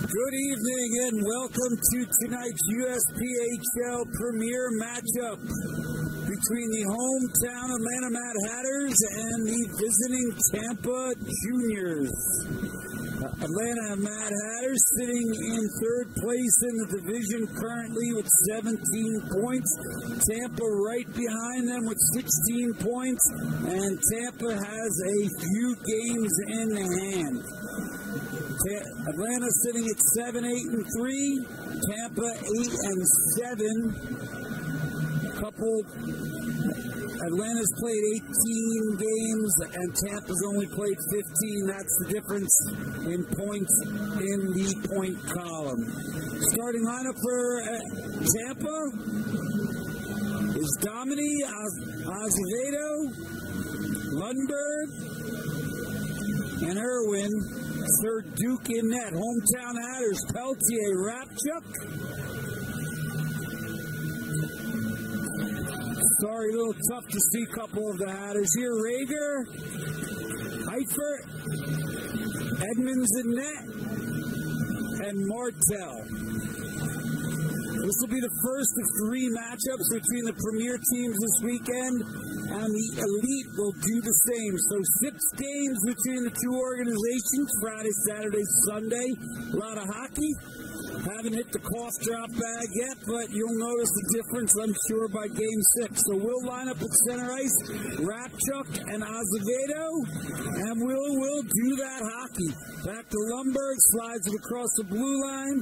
Good evening and welcome to tonight's USPHL premier matchup between the hometown Atlanta Mad Hatters and the visiting Tampa Juniors. Atlanta Mad Hatters sitting in third place in the division currently with 17 points. Tampa right behind them with 16 points, and Tampa has a few games in hand. Atlanta sitting at 7-8-3, Tampa 8-7. Atlanta's played 18 games and Tampa's only played 15. That's the difference in points in the point column. Starting lineup for Tampa is Domini, Azevedo, Lundberg, and Irwin. Sir Duke in net. Hometown Hatters, Peltier, Rapchuk. Sorry, a little tough to see a couple of the Hatters here. Rager, Heifert, Edmonds in net, and Martel. This will be the first of three matchups between the premier teams this weekend, and the elite will do the same. So 6 games between the two organizations, Friday, Saturday, Sunday. A lot of hockey. Haven't hit the cough drop bag yet, but you'll notice the difference, I'm sure, by game 6. So we'll line up at center ice, Rapchuk and Azevedo, and we'll do that hockey. Back to Lundberg, slides it across the blue line.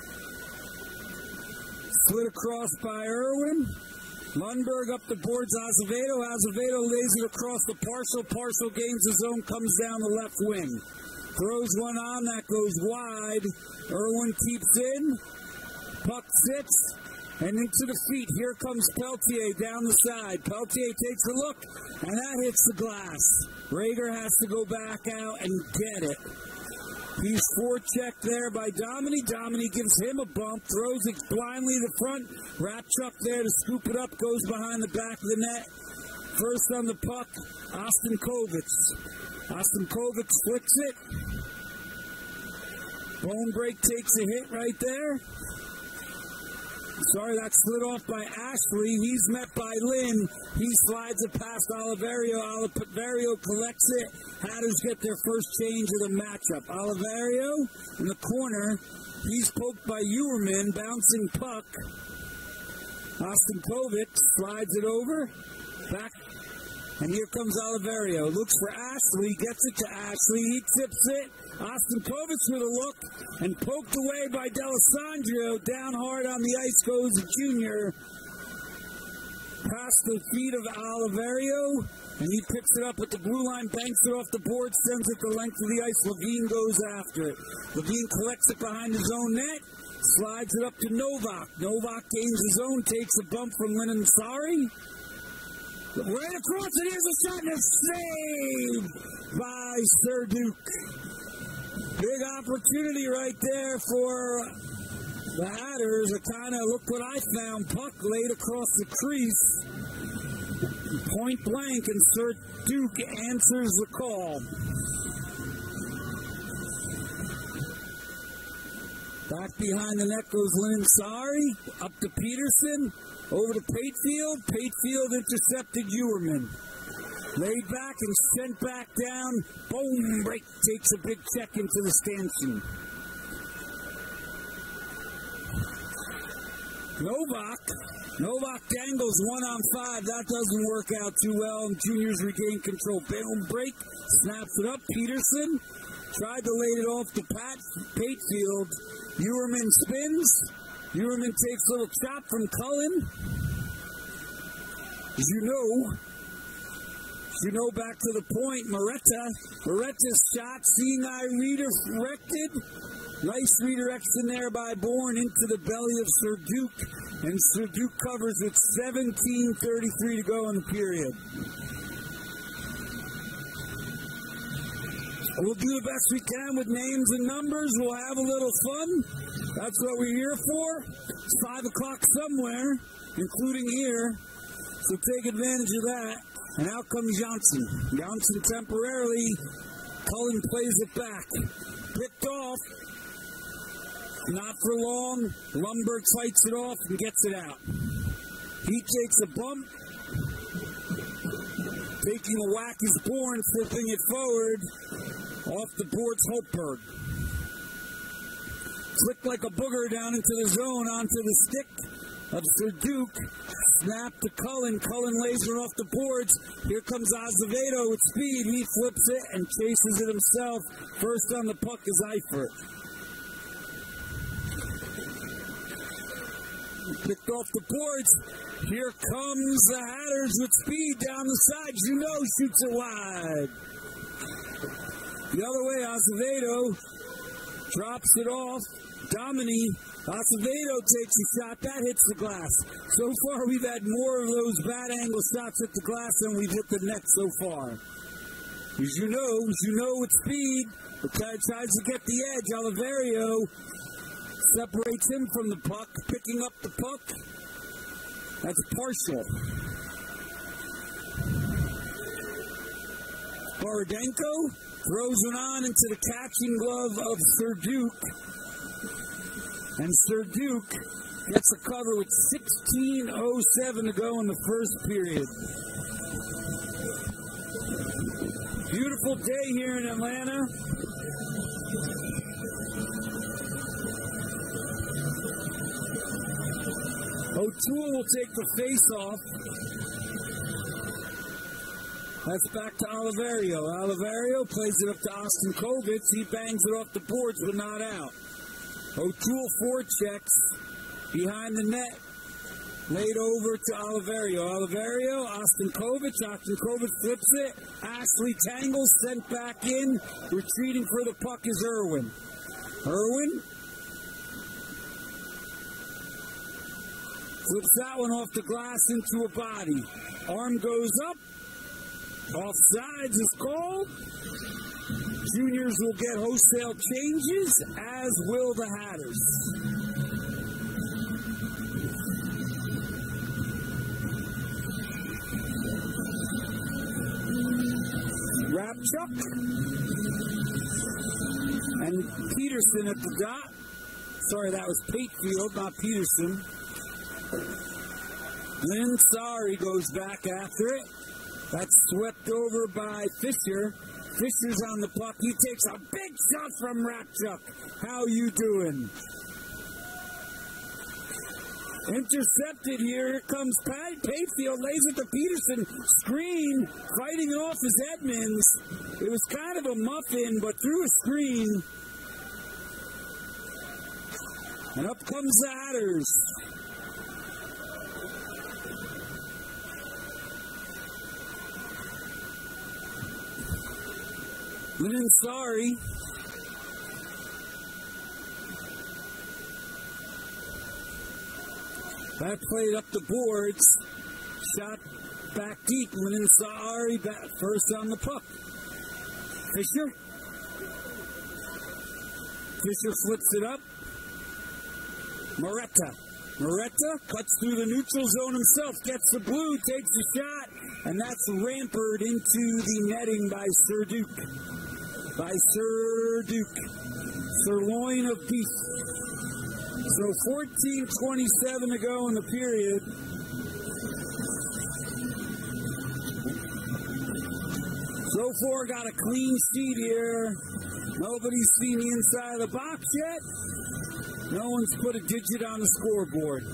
Slid across by Irwin. Lundberg up the boards, Azevedo. Azevedo lays it across the partial gains the zone, comes down the left wing. Throws one on, that goes wide. Irwin keeps in. Puck sits, and into the feet. Here comes Peltier down the side. Peltier takes a look, and that hits the glass. Rager has to go back out and get it. He's forechecked there by Domini. Domini gives him a bump, throws it blindly to the front. Rapchuk there to scoop it up, goes behind the back of the net. First on the puck, Austin Kovitz. Austin Kovitz flicks it. Bone break takes a hit right there. Sorry, that slid off by Ashley. He's met by Lynn. He slides it past Oliverio. Oliverio collects it. Hatters get their first change of the matchup. Oliverio in the corner. He's poked by Uwerman. Bouncing puck. Austin Kovitz slides it over. Back. And here comes Oliverio. Looks for Ashley. Gets it to Ashley. He tips it. Austin Kovitz with a look and poked away by D'Alessandro. Down hard on the ice goes the junior. Past the feet of Oliverio, and he picks it up at the blue line, banks it off the board, sends it the length of the ice. Levine goes after it. Levine collects it behind his own net, slides it up to Novak. Novak gains his own, takes a bump from Lennon Sari. Right across it, here's a shot and a save by Sir Duke. Big opportunity right there for the Hatters. A kind of, look what I found, puck laid across the crease. Point blank, and Sir Duke answers the call. Back behind the net goes Lynn Sari. Up to Peterson. Over to Patefield. Patefield intercepted Uwerman. Laid back and sent back down. Boom, break takes a big check into the stanchion. Novak dangles 1-on-5. That doesn't work out too well, and juniors regain control. Boom, break, snaps it up. Peterson tried to lay it off to Patefield. Uwerman spins. Uwerman takes a little chop from Cullen. As you know, back to the point, Moretta's shot, seeing eye redirected. Nice redirection there by Bourne into the belly of Sir Duke. And Sir Duke covers with 17:33 to go in the period. We'll do the best we can with names and numbers. We'll have a little fun. That's what we're here for. It's 5 o'clock somewhere, including here. So take advantage of that. And out comes Johnson. Johnson temporarily. Cullen plays it back. Picked off. Not for long. Lundberg fights it off and gets it out. He takes a bump. Taking a whack is Bourne, flipping it forward. Off the boards, Holtberg. Flicked like a booger down into the zone, onto the stick of Serduke. Snap to Cullen. Cullen lays it off the boards. Here comes Azevedo with speed. He flips it and chases it himself. First on the puck is Eifert. Picked off the boards. Here comes the Hatters with speed down the side. Junot shoots it wide. The other way, Azevedo drops it off. Domini, Azevedo takes a shot. That hits the glass. So far, we've had more of those bad angle shots at the glass than we've hit the net so far. Junot with speed. Tries to get the edge. Oliverio separates him from the puck, picking up the puck. That's partial. Borodenko throws it on into the catching glove of Serduke. And Serduke gets a cover with 16:07 to go in the first period. Beautiful day here in Atlanta. O'Toole will take the face-off. That's back to Oliverio. Oliverio plays it up to Austin Kovitz. He bangs it off the boards, but not out. O'Toole forechecks behind the net. Laid over to Oliverio. Oliverio, Austin Kovitz. Austin Kovitz flips it. Ashley tangles, sent back in. Retreating for the puck is Irwin. Irwin flips that one off the glass into a body. Arm goes up. Offsides is called. Juniors will get wholesale changes, as will the Hatters. Rapchuk and Peterson at the dot. Sorry, that was Patefield, not Peterson. Lynn Sari goes back after it. That's swept over by Fisher. Fisher's on the puck. He takes a big shot from Rapchuk. How you doing? Intercepted here. Here comes Patefield. Lays it to Peterson. Screen. Fighting it off is Edmonds. It was kind of a muffin, but through a screen. And up comes the Hatters. Lynn Sari. That played up the boards. Shot back deep. Lynn Sari back first on the puck. Fisher. Fisher flips it up. Moretta cuts through the neutral zone himself. Gets the blue. Takes the shot. And that's rampered into the netting by Serduke. Sirloin of beef. So 14:27 to go in the period. So far got a clean sheet here. Nobody's seen the inside of the box yet. No one's put a digit on the scoreboard.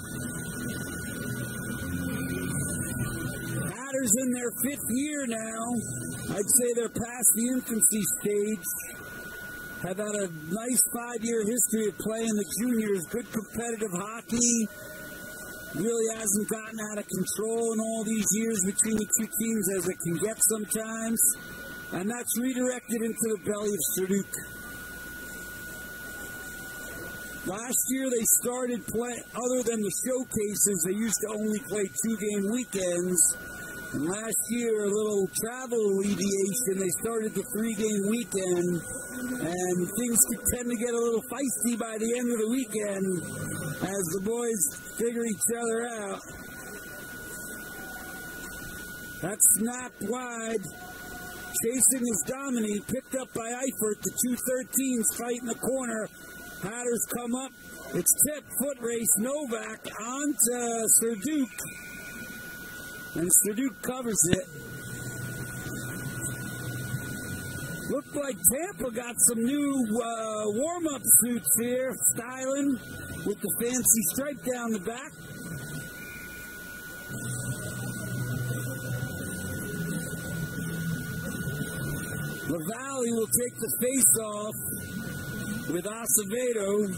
Hatters in their 5th year now. I'd say they're past the infancy stage. Have had a nice 5-year history of playing the juniors. Good competitive hockey. Really hasn't gotten out of control in all these years between the two teams as it can get sometimes. And that's redirected into the belly of Serduke. Last year they started playing, other than the showcases, they used to only play 2-game weekends. And last year, a little travel alleviation, they started the 3-game weekend, and things could tend to get a little feisty by the end of the weekend as the boys figure each other out. That snapped wide. Chasing is Domini, picked up by Eifert. The 2-13s fight in the corner. Hatters come up. It's tip, foot race, Novak onto Serduk. And Serduk covers it. Looked like Tampa got some new warm-up suits here, styling with the fancy stripe down the back. LaValle will take the face-off with Azevedo.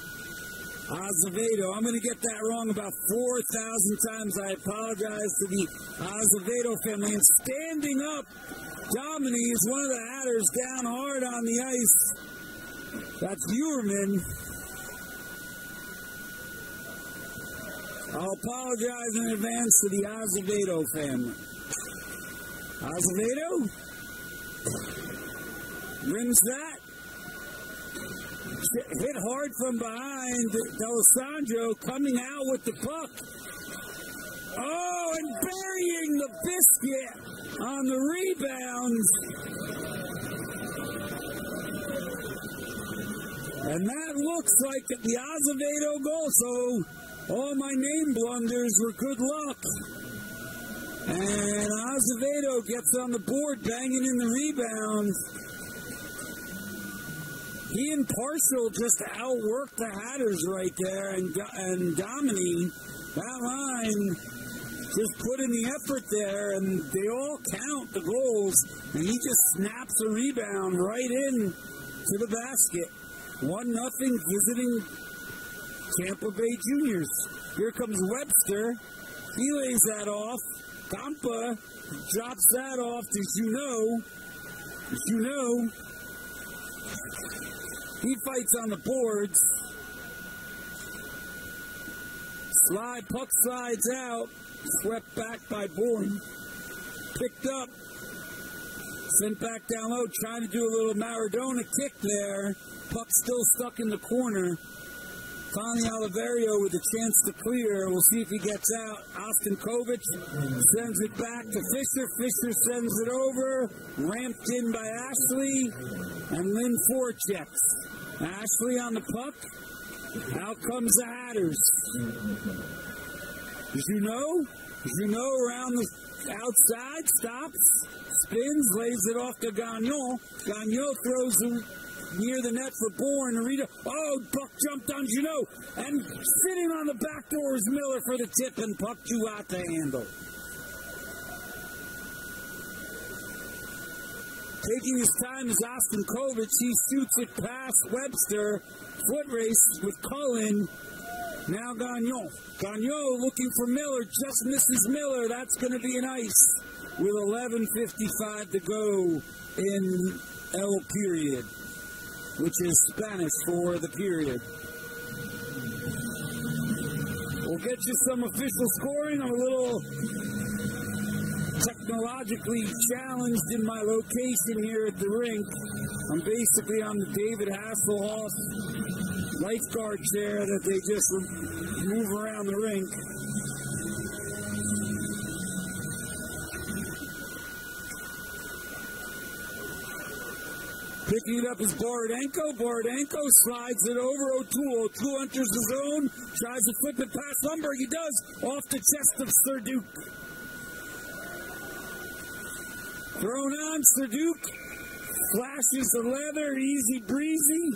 I'm going to get that wrong about 4,000 times. I apologize to the Azevedo family. And standing up, Domini is one of the Hatters down hard on the ice. That's Uerman. I'll apologize in advance to the Azevedo family. Azevedo rims that. Hit hard from behind. D'Alessandro coming out with the puck. Oh, and burying the biscuit on the rebounds. And that looks like the Azevedo goal. So all my name blunders were good luck. And Azevedo gets on the board, banging in the rebound. He and Parcel just outworked the Hatters right there. And Domini, that line, just put in the effort there. And they all count the goals. And he just snaps a rebound right in to the basket. 1-0 visiting Tampa Bay Juniors. Here comes Webster. He lays that off. Campa drops that off to Junot. He fights on the boards. Puck slides out. Swept back by Bourne. Picked up. Sent back down low. Trying to do a little Maradona kick there. Puck still stuck in the corner. Connie Oliverio with a chance to clear. We'll see if he gets out. Austin Kovic sends it back to Fisher. Fisher sends it over. Ramped in by Ashley. And Lynn forechecks. Ashley on the puck. Out comes the Hatters. Junot around the outside. Stops. Spins. Lays it off to Gagnon. Gagnon throws it near the net for Bourne. Arita. Oh, puck jumped on Junot. And sitting on the back door is Miller for the tip, and puck too out to handle. Taking his time is Austin Kovic. He shoots it past Webster. Foot race with Cullen. Now Gagnon. Gagnon looking for Miller. Just misses Miller. That's going to be an ice with 11:55 to go in L period, which is Spanish for the period. We'll get you some official scoring. I'm a little technologically challenged in my location here at the rink. I'm basically on the David Hasselhoff lifeguard chair that they just move around the rink. Picking it up is Borodenko. Borodenko slides it over O'Toole. O'Toole enters the zone, tries to flip it past Lundberg. He does, off the chest of Serduk. Thrown on, Serduk flashes the leather, easy breezy.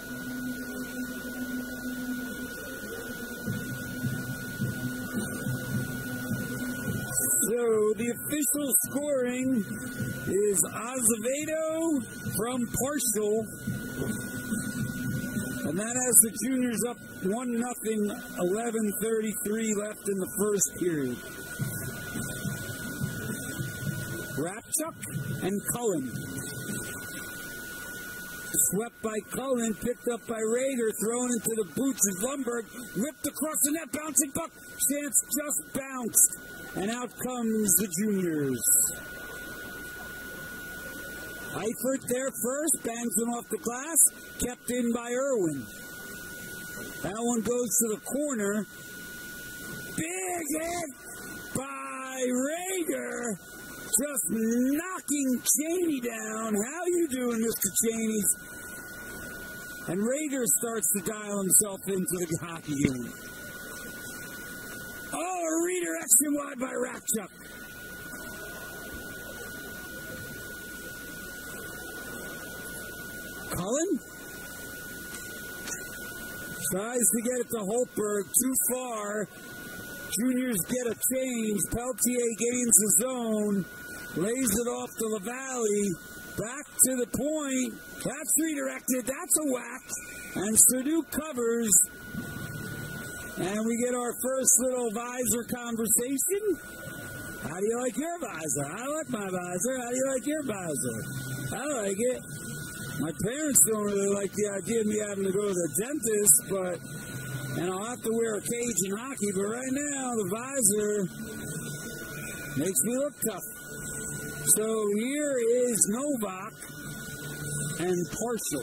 So the official scoring is Azevedo from Partial. And that has the Juniors up 1-0, 11:33 left in the first period. Rapchuk and Cullen. Swept by Cullen, picked up by Rager, thrown into the boots of Lundberg, whipped across the net, bouncing puck. Chance just bounced, and out comes the Juniors. Eifert there first, bangs him off the glass, kept in by Irwin. That one goes to the corner. Big hit by Rager, just knocking Cheney down. How you doing, Mr. Cheney? And Rager starts to dial himself into the hockey game. Oh, a redirection wide by Rakchuk. Cullen tries to get it to Holtberg, too far. Juniors get a change. Peltier gains the zone, lays it off to LaValle, back to the point. That's redirected. That's a whack. And Serduk covers. And we get our first little visor conversation. How do you like your visor? I like my visor. How do you like your visor? I like it. My parents don't really like the idea of me having to go to the dentist, and I'll have to wear a cage in hockey, but right now the visor makes me look tough. So here is Novak and Partial.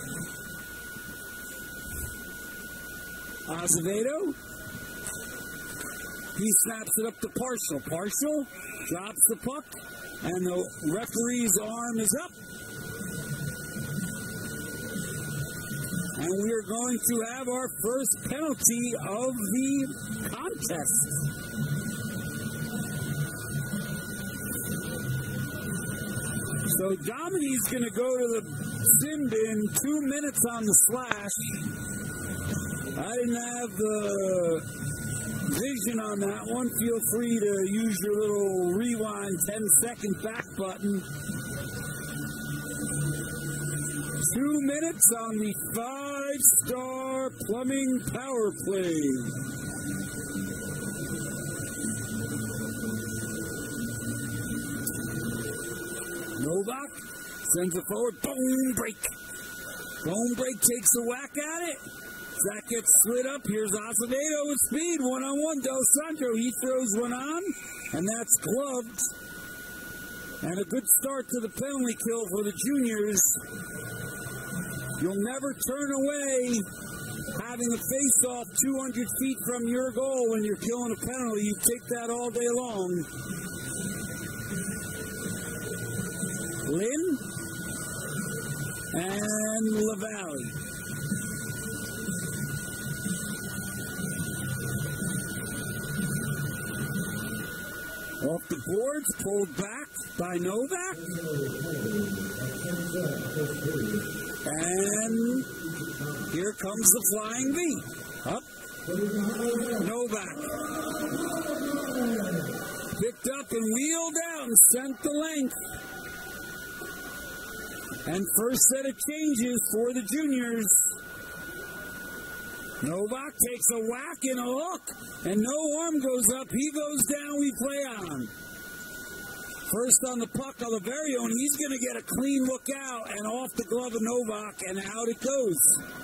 Azevedo. He snaps it up to Partial. Partial drops the puck, and the referee's arm is up. And we are going to have our first penalty of the contest. So Dominique's going to go to the sin bin, 2 minutes on the slash. I didn't have the vision on that one. Feel free to use your little rewind 10-second back button. 2 minutes on the 5-star plumbing power play. Novak sends it forward. Bone break. Bone break takes a whack at it. That gets slid up. Here's Azevedo with speed. One-on-one. Del Sandro. He throws one on, and that's gloved. And a good start to the penalty kill for the juniors. You'll never turn away having a face-off 200 feet from your goal when you're killing a penalty. You take that all day long. Lynn and LaValle. Off the boards, pulled back by Novak. And here comes the flying V. Up. Novak. Picked up and wheeled out and sent the length. And first set of changes for the juniors. Novak takes a whack and a hook, and no arm goes up. He goes down, we play on. First on the puck, Oliverio, and he's going to get a clean look out and off the glove of Novak, and out it goes.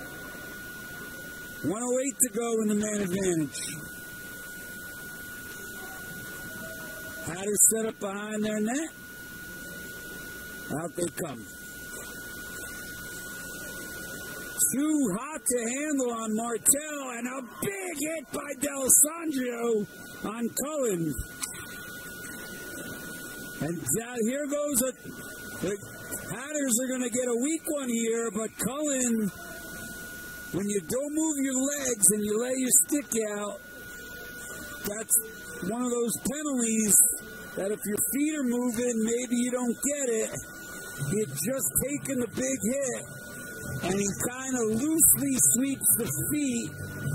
1:08 to go in the man advantage. Hatters set up behind their net. Out they come. Too hot to handle on Martel, and a big hit by Del Sandro on Cullen. And here goes the Hatters are going to get a weak one here, but Cullen, when you don't move your legs and you lay your stick out, that's one of those penalties that if your feet are moving, maybe you don't get it. He had just taken the big hit, and he kind of loosely sweeps the feet.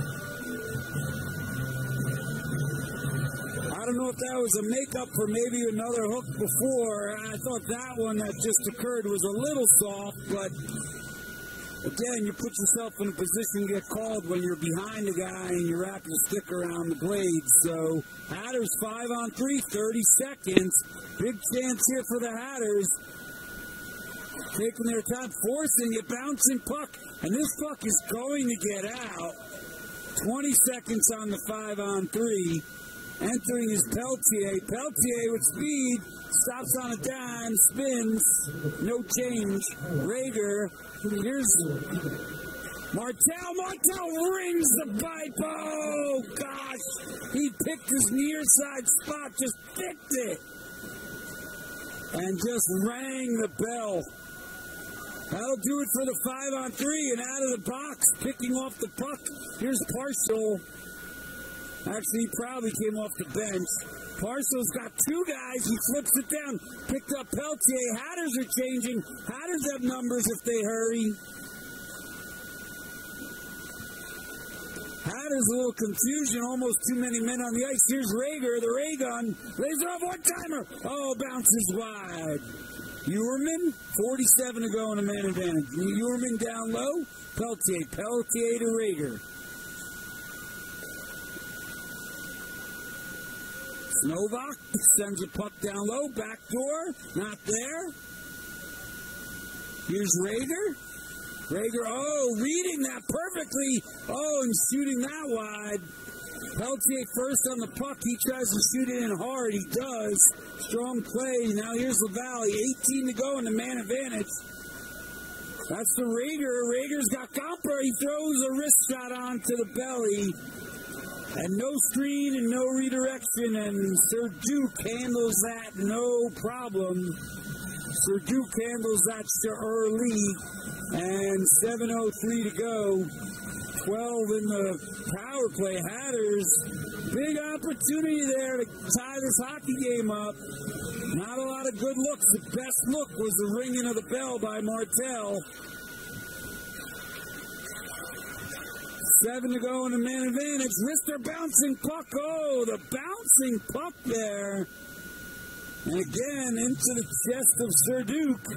I don't know if that was a makeup for maybe another hook before. I thought that one that just occurred was a little soft, but again, you put yourself in a position to get called when you're behind the guy and you're wrapping a stick around the blade. So Hatters 5-on-3, 30 seconds. Big chance here for the Hatters. Taking their time, forcing it, bouncing puck, and this puck is going to get out. 20 seconds on the 5-on-3. Entering is Peltier. Peltier with speed, stops on a dime, spins, no change. Rager, here's Martel. Martel rings the pipe. Oh, gosh. He picked his near side spot, just picked it. And just rang the bell. That'll do it for the 5-on-3, and out of the box, picking off the puck. Here's Parcell. Actually, he probably came off the bench. Parcell's got two guys. He flips it down. Picked up Peltier. Hatters are changing. Hatters have numbers if they hurry. Hatters, a little confusion. Almost too many men on the ice. Here's Rager, the ray gun. Lays it off one-timer. Oh, bounces wide. Uerman, 47 to go in a man advantage. Uerman down low. Peltier to Rager. Novak sends a puck down low, back door, not there. Here's Rager. Reading that perfectly. And shooting that wide. Peltier first on the puck. He tries to shoot it in hard. He does. Strong play. Now here's LaValle. 18 to go in the man advantage. That's the Rager. Rager's got Gomper. He throws a wrist shot onto the belly. And no screen and no redirection, and Sir Duke handles that no problem. Sir Duke handles that early, and 7:03 to go. 12 in the power play. Hatters, big opportunity there to tie this hockey game up. Not a lot of good looks. The best look was the ringing of the bell by Martel. 7 to go in the man advantage. Mr. Bouncing puck. The bouncing puck there. And again, into the chest of Sir Duke.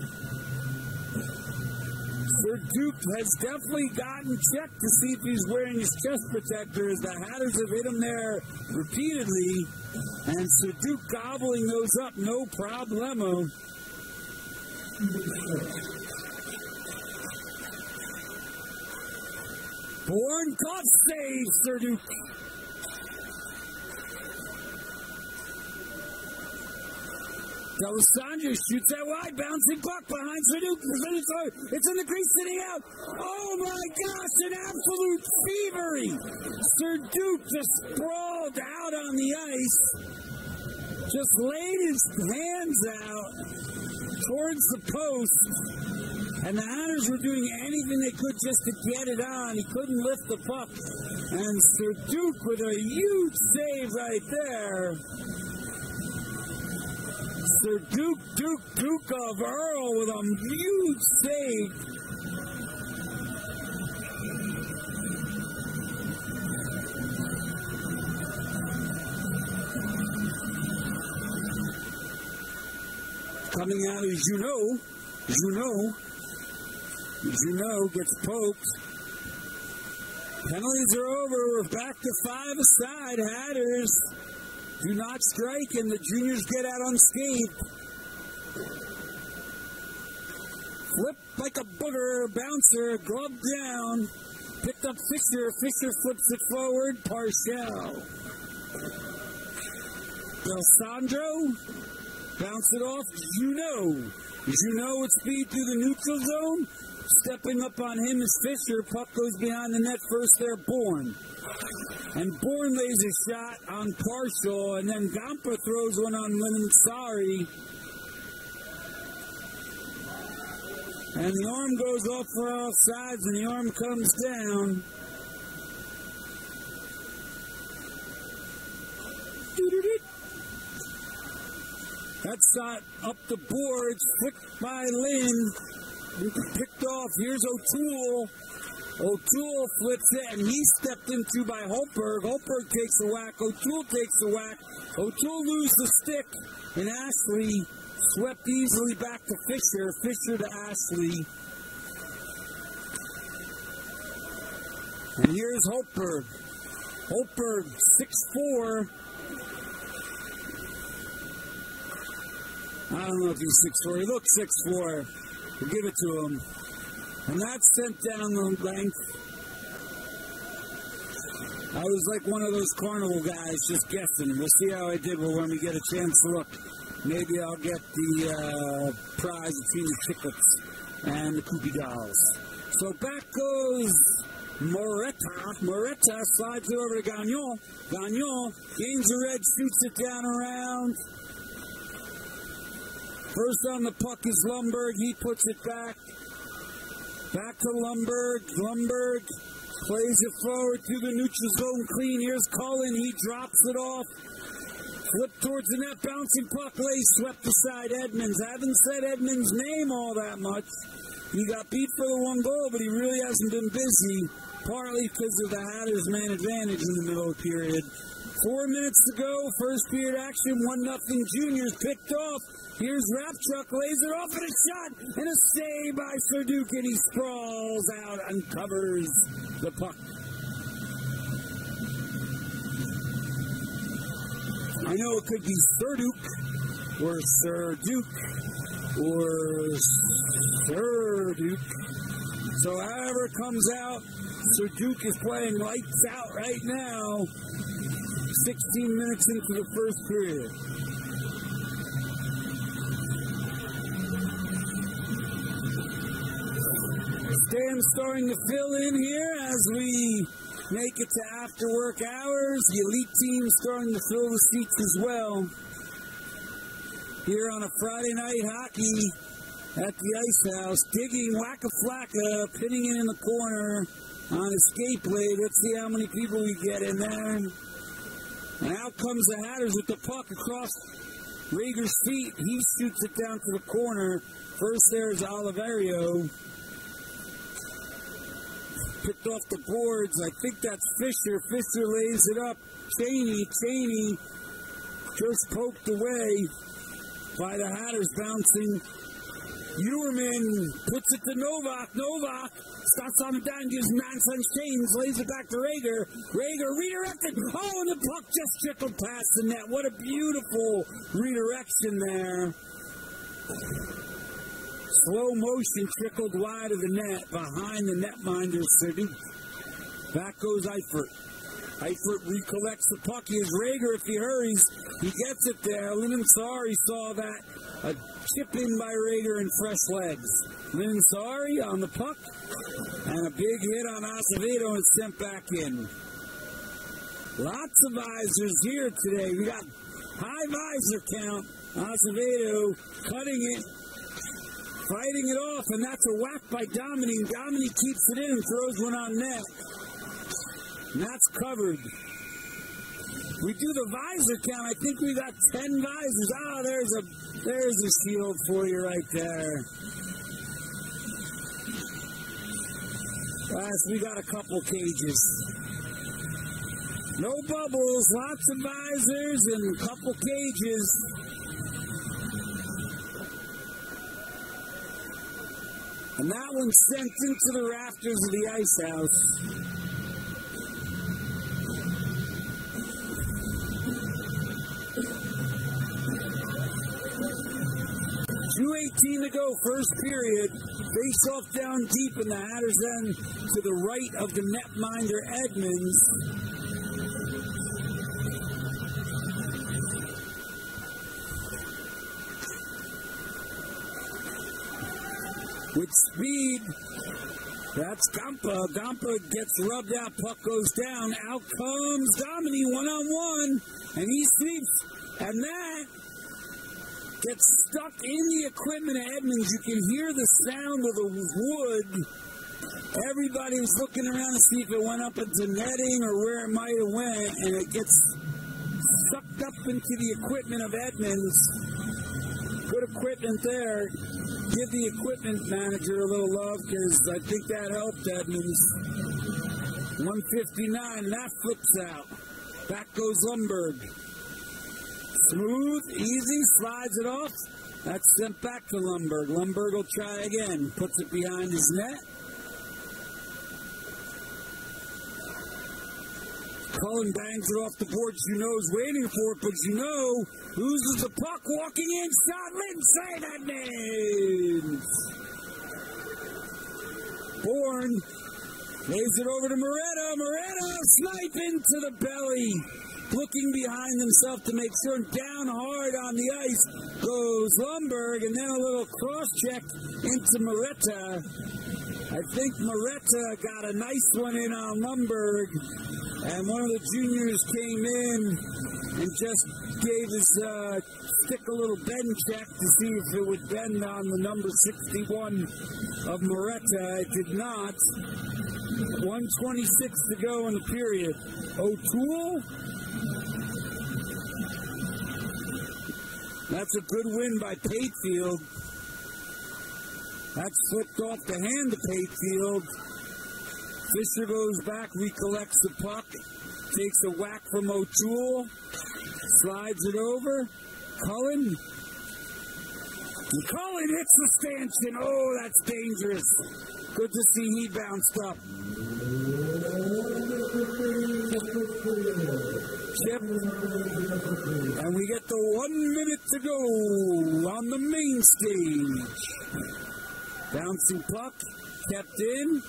Sir Duke has definitely gotten checked to see if he's wearing his chest protector, as the Hatters have hit him there repeatedly. And Sir Duke gobbling those up, no problemo. Bourne caught, save, Sir Duke. D'Alessandro shoots that wide, bouncing puck behind Sir Duke. It's in the crease, sitting out. Oh my gosh, an absolute thievery. Sir Duke just sprawled out on the ice. Just laid his hands out towards the post. And the Hatters were doing anything they could just to get it on. He couldn't lift the puck. And Sir Duke with a huge save right there. Sir Duke of Earl with a huge save. Coming out is Junot gets poked. Penalties are over. We're back to 5 aside. Hatters do not strike, and the juniors get out unscathed. Flip like a booger. Bouncer. Glove down. Picked up Fisher. Fisher flips it forward. Parcell. D'Alessandro. Bounce it off. Junot with speed through the neutral zone. Stepping up on him is Fisher. Puck goes behind the net first there, Bourne. And Bourne lays a shot on Parcell, and then Gomper throws one on Linsari. And the arm goes off for all sides, and the arm comes down. That shot up the boards, flicked by Lynn. Picked off. Here's O'Toole. O'Toole flips it, and he's stepped into by Holberg. Holberg takes the whack. O'Toole takes the whack. O'Toole loses the stick, and Ashley swept easily back to Fisher. Fisher to Ashley. And here's Holberg. Holberg, 6'4". I don't know if he's 6'4". He looks 6'4". We'll give it to him. And that's sent down the length. I was like one of those carnival guys just guessing. We'll see how I did when we get a chance to look. Maybe I'll get the prize between the tickets and the Koopy Dolls. So back goes Moretta. Moretta slides it over to Gagnon. Gagnon gains the red, shoots it down around. First on the puck is Lundberg. He puts it back. Back to Lundberg. Lundberg plays it forward to the neutral zone clean. Here's Cullen. He drops it off. Flip towards the net. Bouncing puck. Lays swept aside Edmonds. Haven't said Edmonds' name all that much. He got beat for the one goal, but he really hasn't been busy. Partly because of the Hatters' man advantage in the middle of the period. 4 minutes to go. First period action. 1-0 Juniors picked off. Here's Rapchuk, lays it off, and a shot, and a save by Serduk, and he sprawls out and covers the puck. I know it could be Serduk, or Serduk, or Serduk. So however it comes out, Serduk is playing lights out right now. 16 minutes into the first period. Stan's starting to fill in here as we make it to after work hours. The elite team starting to fill the seats as well. Here on a Friday night hockey at the Ice House. Digging Waka-Flocka, pinning it in the corner on a skate blade. Let's see how many people we get in there. And out comes the Hatters with the puck across Rager's feet. He shoots it down to the corner. First there's Oliverio. Picked off the boards. I think that's Fisher. Fisher lays it up. Cheney just poked away by the Hatters bouncing. Ewerman puts it to Novak. Novak starts on the down, gives Manson Shanes, lays it back to Rager. Rager redirected. Oh, and the puck just trickled past the net. What a beautiful redirection there. Slow motion trickled wide of the net behind the netminder, Serduk. Back goes Eifert. Eifert recollects the puck. Here's Rager if he hurries. He gets it there. Linensari saw that. A chip in by Rager and fresh legs. Linensari on the puck. And a big hit on Acevedo and sent back in. Lots of visors here today. We got high visor count. Acevedo cutting it. Fighting it off, and that's a whack by Domini. Domini keeps it in and throws one on net. And that's covered. We do the visor count. I think we got 10 visors. Oh, there's a shield for you right there. Last, we got a couple cages. No bubbles, lots of visors, and a couple cages. And that one's sent into the rafters of the Ice House. .2:18 to go, first period. Face off down deep, and the Hatters then to the right of the netminder Edmonds. With speed, that's Gampa. Gampa gets rubbed out, puck goes down. Out comes Domini, one-on-one, and he sweeps. And that gets stuck in the equipment of Edmonds. You can hear the sound of the wood. Everybody was looking around to see if it went up into netting or where it might have went, and it gets sucked up into the equipment of Edmonds. Good equipment there. Give the equipment manager a little love because I think that helped Edmonds. 159, and that flips out. Back goes Lundberg. Smooth, easy, slides it off. That's sent back to Lundberg. Lundberg will try again. Puts it behind his net. Cullen bangs it off the board. Juneau's waiting for it, but Junot loses the puck, walking in, shot, Lindsay, Edmonds. Bourne lays it over to Moretta. Moretta, snipe into the belly. Looking behind himself to make sure, down hard on the ice goes Lundberg, and then a little cross check into Moretta. I think Moretta got a nice one in on Lundberg, and one of the juniors came in and just gave his stick a little bend check to see if it would bend on the number 61 of Moretta. It did not. 1:26 to go in the period. O'Toole. That's a good win by Patefield. That slipped off the hand of Patefield. Fisher goes back, recollects the puck, takes a whack from O'Toole, slides it over. Cullen. And Cullen hits the stanchion. Oh, that's dangerous. Good to see he bounced up. Chip. And we get the 1 minute to go on the main stage. Bouncing puck, kept in.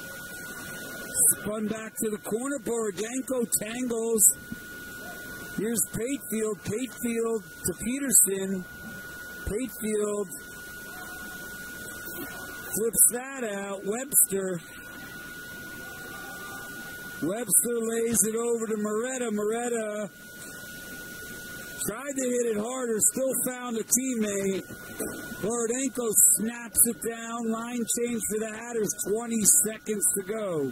Spun back to the corner. Borodenko tangles. Here's Patefield. Patefield to Peterson. Patefield flips that out. Webster. Webster lays it over to Moretta. Moretta tried to hit it harder, still found a teammate. Borodenko snaps it down. Line change for the Hatters, 20 seconds to go.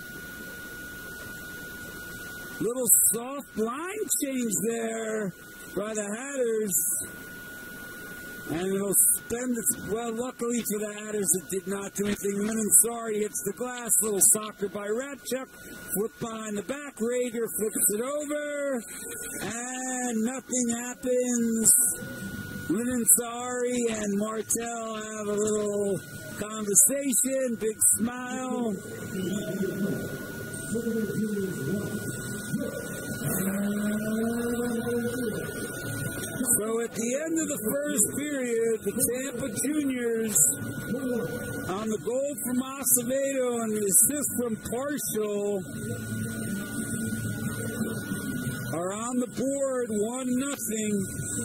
Little soft line change there by the Hatters. And it'll spend its, well, luckily for the Hatters, it did not do anything. Linensari hits the glass. Little soccer by Ratchuk. Flip behind the back. Rager flips it over. And nothing happens. Linensari and Martel have a little conversation. Big smile. So at the end of the first period, the Tampa Juniors on the goal from Acevedo and the assist from Partial are on the board 1-0.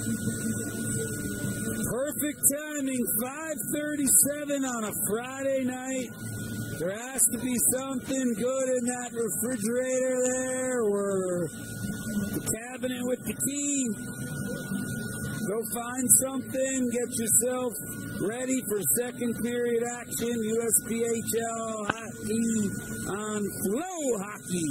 Perfect timing, 5:37 on a Friday night. There has to be something good in that refrigerator there or the cabinet with the key. Go find something, get yourself ready for second period action. USPHL hockey on Flow Hockey.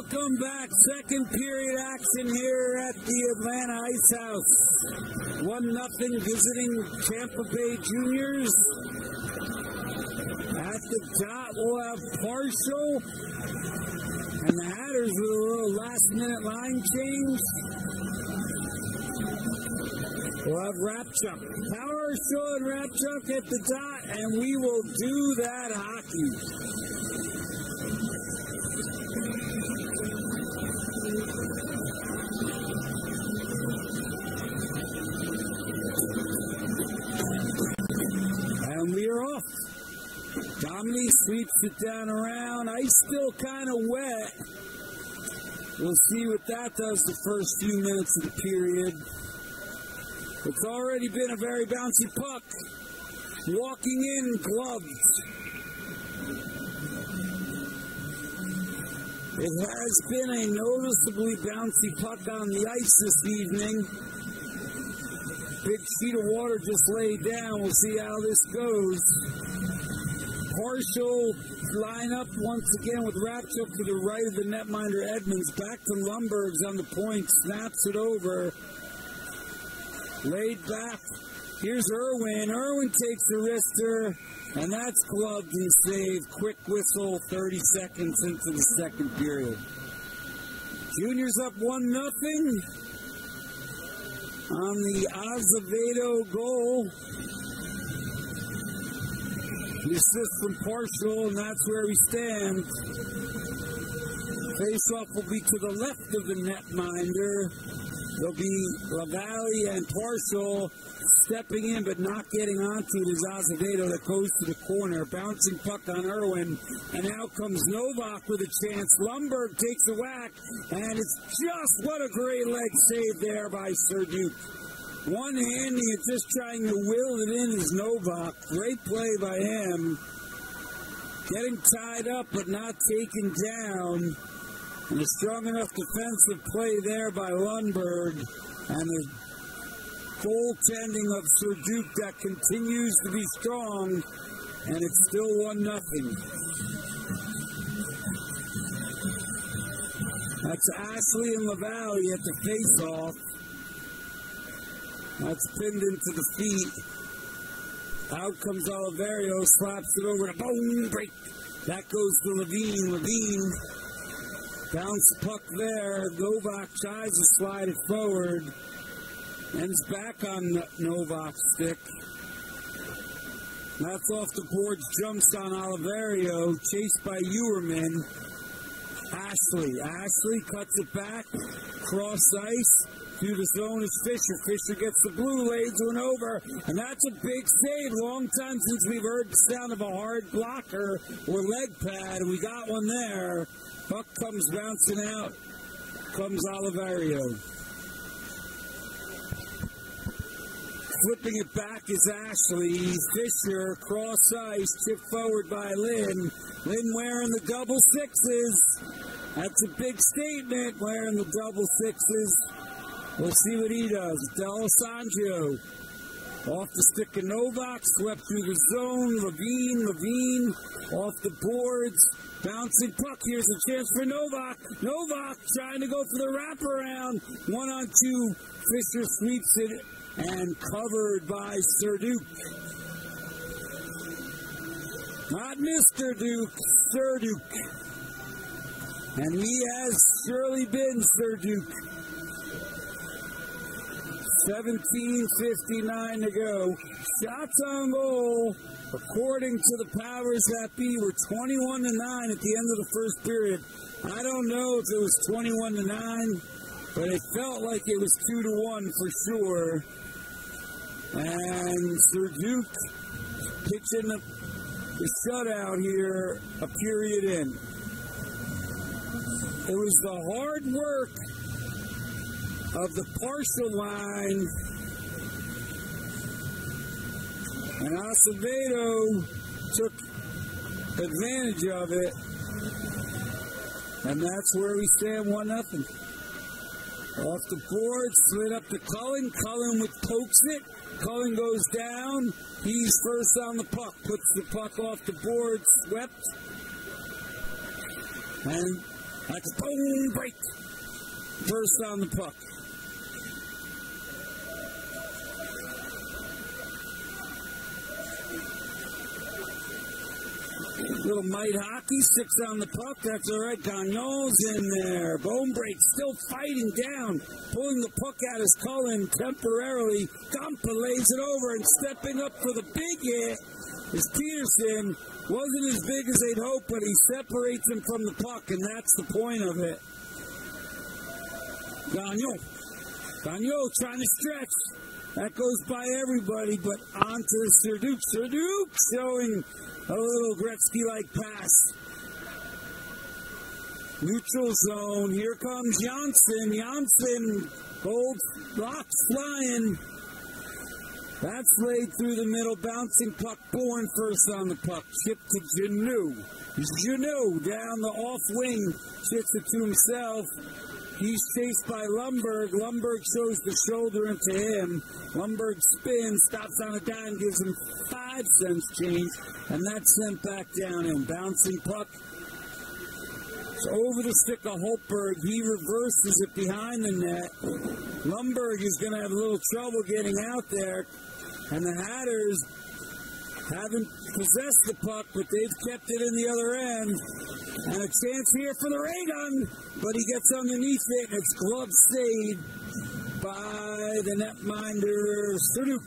Welcome back. Second period action here at the Atlanta Ice House. 1-0 visiting Tampa Bay Juniors. At the top, we'll have Partial. And the Hatters with a little last-minute line change. We'll have Rapchuk. Partial and Rapchuk at the dot, and we will do that hockey. And we are off. Dominique sweeps it down around. Ice still kind of wet. We'll see what that does the first few minutes of the period. It's already been a very bouncy puck. Walking in, gloved. It has been a noticeably bouncy puck on the ice this evening. Big sheet of water just laid down. We'll see how this goes. Partial line up once again with Rapchuk to the right of the netminder Edmonds. Back to Lundberg's on the point. Snaps it over. Laid back. Here's Irwin. Irwin takes the wrister. And that's gloved and saved. Quick whistle 30 seconds into the second period. Juniors up 1-0. On the Azevedo goal. The assist from Partial, and that's where we stand. Face-off will be to the left of the netminder. There'll be LaValle and Partial stepping in, but not getting onto it is Azevedo that goes to the corner. Bouncing puck on Irwin, and out comes Novak with a chance. Lundberg takes a whack, and it's just what a great leg save there by Serduke. One-handing it, just trying to will it in is Novak. Great play by him. Getting tied up, but not taken down. And a strong enough defensive play there by Lundberg. And the goaltending of Serduke that continues to be strong. And it's still 1-0. That's Ashley and LaValle at the face-off. That's pinned into the feet. Out comes Oliverio, slaps it over to boom, break. That goes to Levine. Levine bounce puck there. Novak tries to slide it forward. Ends back on Novak's stick. That's off the boards, jumps on Oliverio, chased by Ewerman. Ashley cuts it back, cross ice. Through the zone is Fisher. Fisher gets the blue, lays one over, and that's a big save. Long time since we've heard the sound of a hard blocker or leg pad, and we got one there. Puck comes bouncing out. Comes Oliverio. Flipping it back is Ashley. Fisher, cross ice, chip forward by Lynn. Lynn wearing the double sixes. That's a big statement, wearing the double sixes. We'll see what he does. D'Alessandro off the stick of Novak, swept through the zone. Levine off the boards. Bouncing puck. Here's a chance for Novak. Novak trying to go for the wraparound. 1-on-2. Fisher sweeps it and covered by Serduke. Not Mr. Duke, Serduke. And he has surely been Serduke. 17:59 to go. Shots on goal, according to the powers that be, were 21-9 at the end of the first period. I don't know if it was 21-9, but it felt like it was 2-1 for sure. And Serduke pitching the shutout here a period in. It was the hard work of the Partial line, and Acevedo took advantage of it, and that's where we stand 1-0. Off the board, slid up to Cullen. Cullen pokes it. Cullen goes down. He's first on the puck, puts the puck off the board, swept, and That's a bone break. First on the puck. Little mite hockey, 6 on the puck. That's all right. Gagnon's in there. Bone break, still fighting down, pulling the puck out is Cullen temporarily. Gampa lays it over, and stepping up for the big hit is Peterson. Wasn't as big as they'd hoped, but he separates him from the puck, and that's the point of it. Gagnon trying to stretch. That goes by everybody, but on to Serduc. Serduc showing a little Gretzky-like pass. Neutral zone. Here comes Janssen. Janssen, gold rocks flying. That's laid through the middle. Bouncing puck. Bourne first on the puck. Chip to Janot. Janot down the off wing. Shits it to himself. He's chased by Lundberg. Lundberg shows the shoulder into him. Lundberg spins, stops on a dime, gives him 5 cents change, and that's sent back down him. Bouncing puck. It's over the stick of Holtberg. He reverses it behind the net. Lundberg is going to have a little trouble getting out there, and the Hatters haven't possessed the puck, but they've kept it in the other end. And a chance here for the ray gun, but he gets underneath it, and it's glove saved by the netminder, Serduc.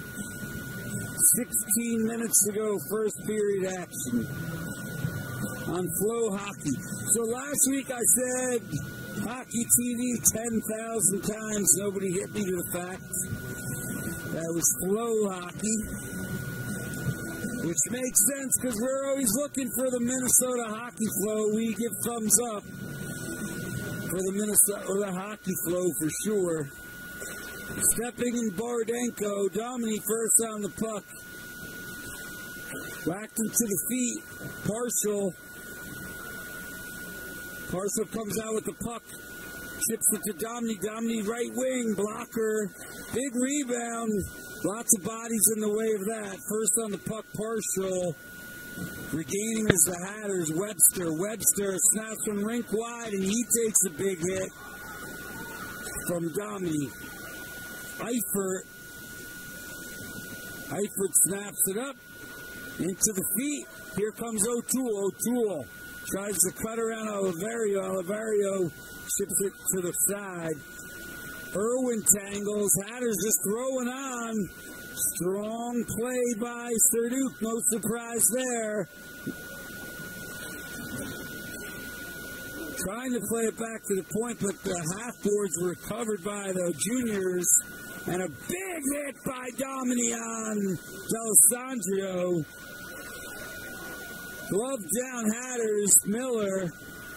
16 minutes to go, first period action on Flow Hockey. So last week I said Hockey TV 10,000 times. Nobody hit me to the fact. That was Flow Hockey. Which makes sense because we're always looking for the Minnesota Hockey Flow. We give thumbs up for the Minnesota Hockey Flow for sure. Stepping in Borodenko. Domini first on the puck. Whacked him to the feet. Partial comes out with the puck. Chips it to Domini. Domini right wing. Blocker. Big rebound. Lots of bodies in the way of that. First on the puck, Partial. Regaining is the Hatters. Webster snaps from rink wide, and he takes a big hit from Domini. Eifert snaps it up into the feet. Here comes O'Toole. O'Toole tries to cut around Oliverio. Oliverio ships it to the side. Irwin tangles. Hatters just throwing on. Strong play by Serduc. No surprise there. Trying to play it back to the point, but the half boards were covered by the juniors. And a big hit by Domini on D'Alessandro. Glove down Hatters. Miller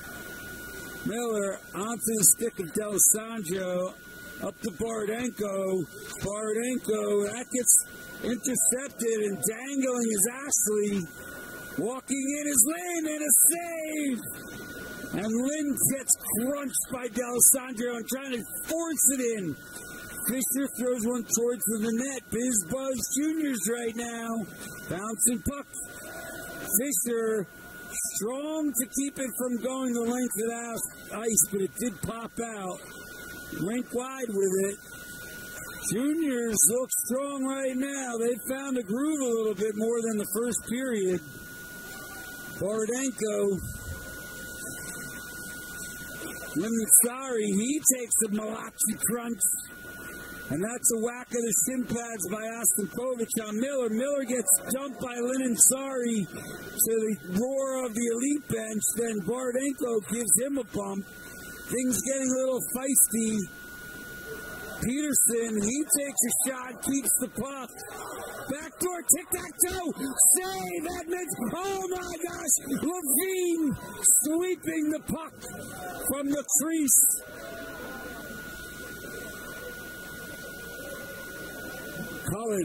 onto the stick of D'Alessandro. Up to Borodenko. That gets intercepted, and dangling is Ashley. Walking in is Lynn, and a save. And Lynn gets crunched by D'Alessandro and trying to force it in. Fisher throws one towards the net. Biz Buzz Juniors right now. Bouncing puck. Fisher strong to keep it from going the length of the ice, but it did pop out. Rink wide with it. Juniors look strong right now. They found a groove a little bit more than the first period. Borodenko. Limassari, he takes a Malachi crunch. And that's a whack of the shin pads by Ostenkovich on Miller. Miller gets dumped by Limassari to the roar of the elite bench. Then Borodenko gives him a bump. Things getting a little feisty. Peterson, he takes a shot, keeps the puck. Backdoor tic-tac-toe. Save Edmonds. Oh my gosh. Levine sweeping the puck from the crease. Cullen.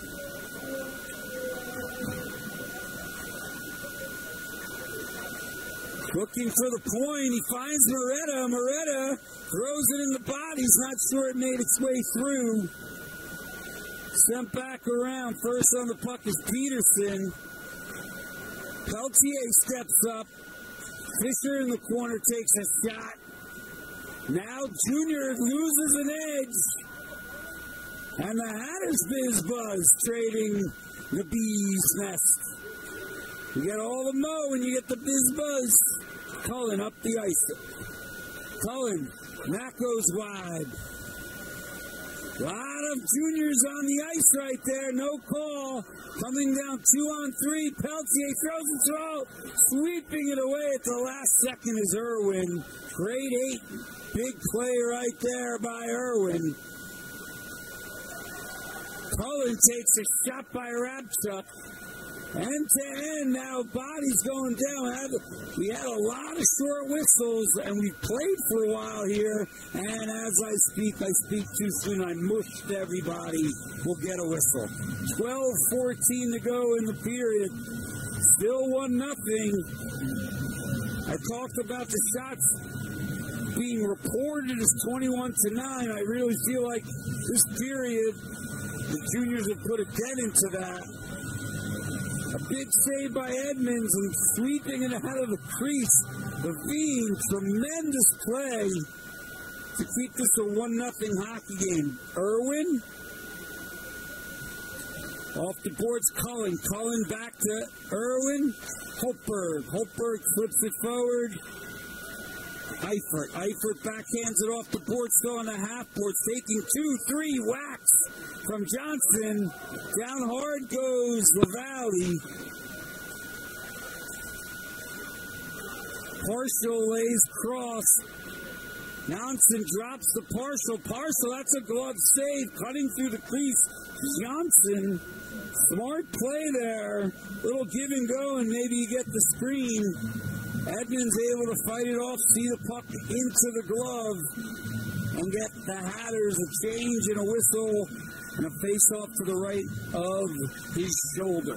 Looking for the point. He finds Moretta. Moretta throws it in the body. He's not sure it made its way through. Sent back around. First on the puck is Peterson. Peltier steps up. Fisher in the corner takes a shot. Now Junior loses an edge. And the Hatters Biz Buzz trading the Bees Nest. You get all the mo and you get the Biz Buzz. Cullen up the ice. Cullen, that goes wide. A lot of juniors on the ice right there. No call. Coming down 2-on-3. Peltier throws it through. Sweeping it away at the last second is Irwin. Grade 8. Big play right there by Irwin. Cullen takes a shot by Rabchuk. End to end now, bodies going down. We had a lot of short whistles, and we played for a while here. And as I speak too soon. I mushed everybody. We'll get a whistle. 12:14 to go in the period. Still 1-0. I talked about the shots being reported as 21-9. I really feel like this period, the juniors have put a dent into that. A big save by Edmonds and sweeping it out of the crease. Levine, tremendous play to keep this a 1-0 hockey game. Irwin, off the boards, Cullen. Cullen back to Irwin. Holtberg flips it forward. Eifert backhands it off the board, still on the half board, taking 2-3 whacks from Johnson. Down hard goes LaValle. Partial lays cross. Johnson drops the Partial. That's a glove save, cutting through the crease. Johnson, smart play there. Little give and go, and maybe you get the screen. Edmonds able to fight it off, see the puck into the glove, and get the Hatters a change and a whistle and a face-off to the right of his shoulder.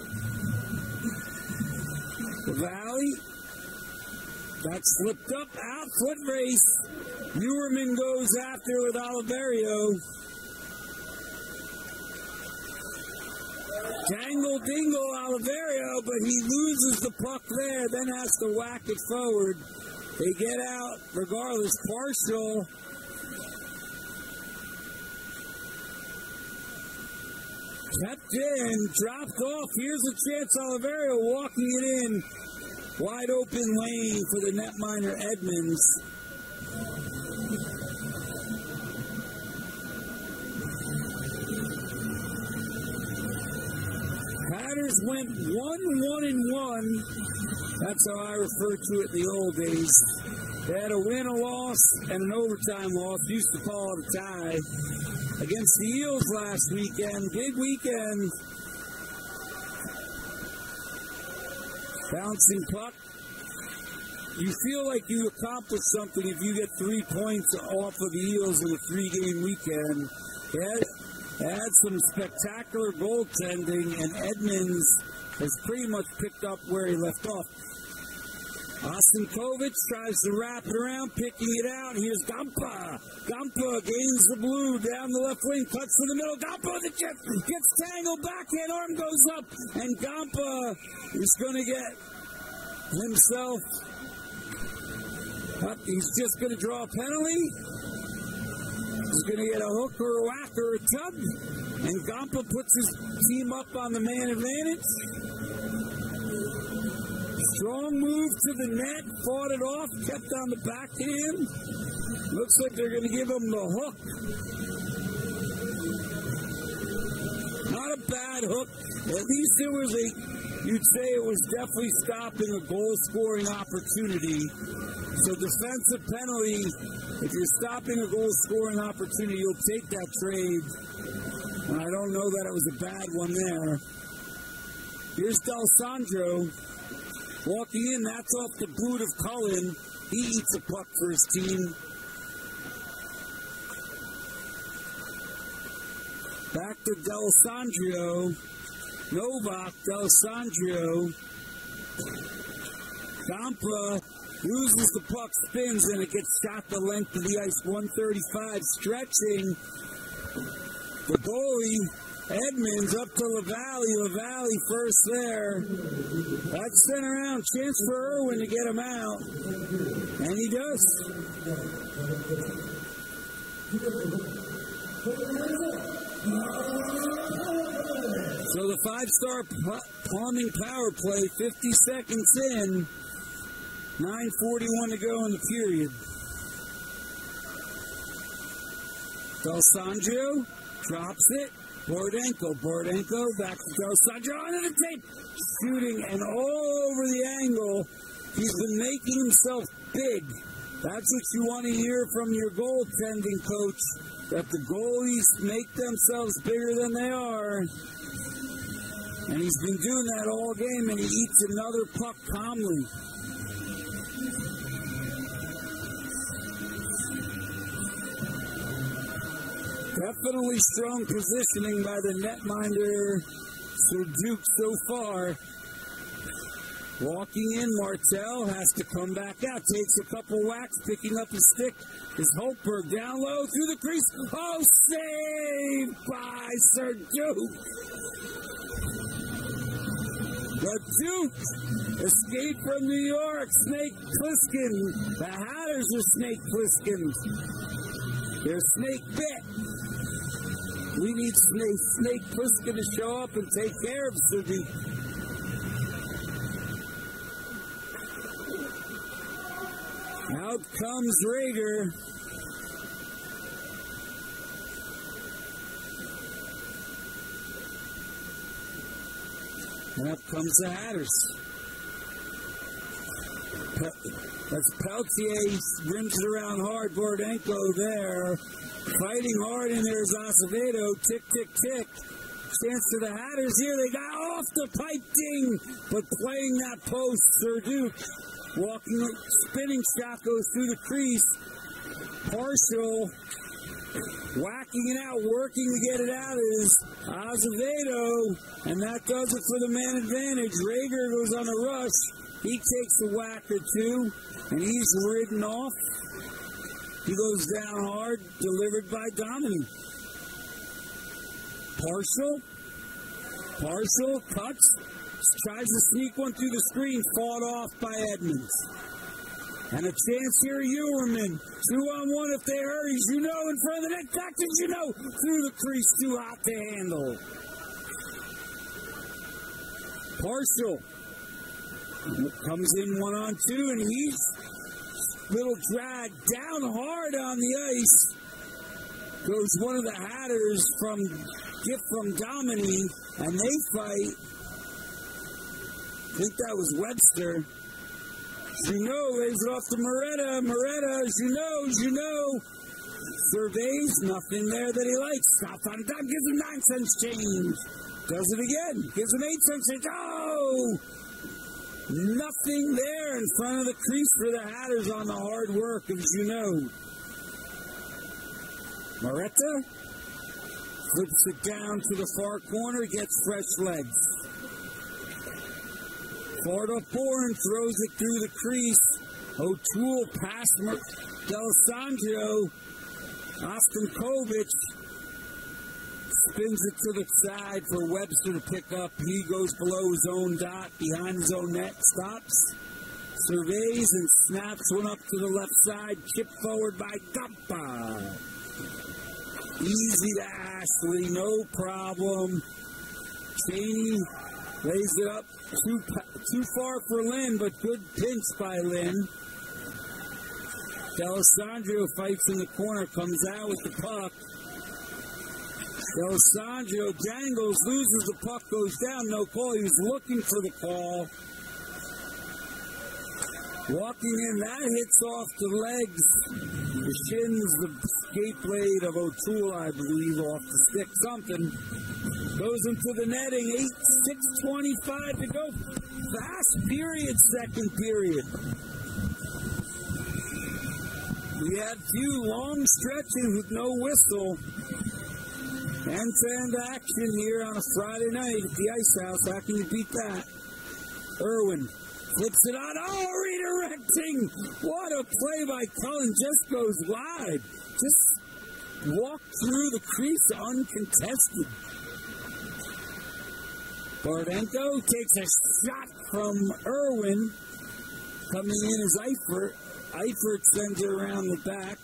The Valley, that slipped up, out, foot race. Muirman goes after with Oliverio. Dangle dingle Oliverio, but he loses the puck there, then has to whack it forward. They get out regardless. Partial. Kept in, dropped off. Here's a chance, Oliverio walking it in. Wide open lane for the netminder Edmonds. Hatters went 1-1-1. That's how I refer to it in the old days. They had a win, a loss, and an overtime loss. Used to call it a tie. Against the Eels last weekend. Big weekend. Bouncing puck. You feel like you accomplished something if you get 3 points off of the Eels in a 3-game weekend. They had some spectacular goaltending, and Edmonds has pretty much picked up where he left off. Austin Kovic tries to wrap it around, picking it out. Here's Gampa. Gampa gains the blue down the left wing, cuts to the middle. Gampa gets tangled, backhand arm goes up, and Gampa is going to get himself up. He's just going to draw a penalty. He's going to get a hook or a whack or a tub, and Gampa puts his team up on the man advantage. Strong move to the net, fought it off, kept on the backhand. Looks like they're going to give him the hook. Not a bad hook. At least it was you'd say it was definitely stopping a goal-scoring opportunity. So defensive penalty, if you're stopping a goal-scoring opportunity, you'll take that trade. And I don't know that it was a bad one there. Here's D'Alessandro. Walking in, that's off the boot of Cullen. He eats a puck for his team. Back to D'Alessandro. Novak, D'Alessandro. Gampa loses the puck, spins, and it gets shot the length of the ice. 135, stretching. The goalie Edmonds up to LaValle. LaValle first there. That's sent around. Chance for Irwin to get him out. And he does. So the five-star Plumbing power play, 50 seconds in. 9:41 to go in the period. D'Alessandro drops it. Borodenko back to D'Alessandro under the tape. Shooting and all over the angle. He's been making himself big. That's what you want to hear from your goaltending coach, that the goalies make themselves bigger than they are. And he's been doing that all game, and he eats another puck calmly. Definitely strong positioning by the netminder Serduke so far. Walking in, Martel has to come back out. Takes a couple whacks, picking up his stick. Is Holtberg down low through the crease. Oh, saved by Serduke. The Duke escaped from New York. Snake Plissken. The Hatters are Snake Plissken. They're snake bit. We need Snake Plissken to show up and take care of Serduke. Out comes Rager. And up comes the Hatters. That's Peltier, rims it around hard. Borodenko there. Fighting hard in there is Acevedo. Tick, tick, tick. Chance to the Hatters here. They got off the pipe ding, but playing that post. Serduke walking, spinning shot goes through the crease. Partial. Whacking it out, working to get it out is Azevedo, and that does it for the man advantage. Rager goes on a rush. He takes a whack or two, and he's ridden off. He goes down hard, delivered by Dominy. Partial, cuts, tries to sneak one through the screen, fought off by Edmonds. And a chance here, Ewerman. 2-on-1 if they hurry. Junot in front of the net. Back to Junot. Through the crease. Too hot to handle. Partial. Comes in 1-on-2, and he's little drag down hard on the ice. Goes one of the Hatters from gift from Dominy, and they fight. I think that was Webster. Junot lays it off to Moretta. Junot. Surveys, nothing there that he likes. Stop on dime, gives him 9 cents change. Does it again. Gives him 8 cents change. Oh! Nothing there in front of the crease for the Hatters on the hard work of Junot. Moretta flips it down to the far corner, gets fresh legs. Ford up Bourne, throws it through the crease. O'Toole past D'Alessandro. Ostankovic spins it to the side for Webster to pick up. He goes below his own dot, behind his own net, stops, surveys, and snaps one up to the left side. Chip forward by Gampa. Easy to Ashley, no problem. Cheney lays it up. Too far for Lynn, but good pinch by Lynn. D'Alessandro fights in the corner, comes out with the puck. D'Alessandro dangles, loses the puck, goes down, no call. He was looking for the call. Walking in, that hits off the legs, the shins, the skate blade of O'Toole, I believe, off the stick, something. Goes into the netting, 6:25 to go. Fast period, second period. We had few long stretches with no whistle. End-to-end action here on a Friday night at the Ice House. How can you beat that? Irwin flips it on. Oh, redirecting. What a play by Cullen. Just goes wide. Just walked through the crease uncontested. Bordenko takes a shot from Irwin. Coming in is Eifert. Eifert sends it around the back.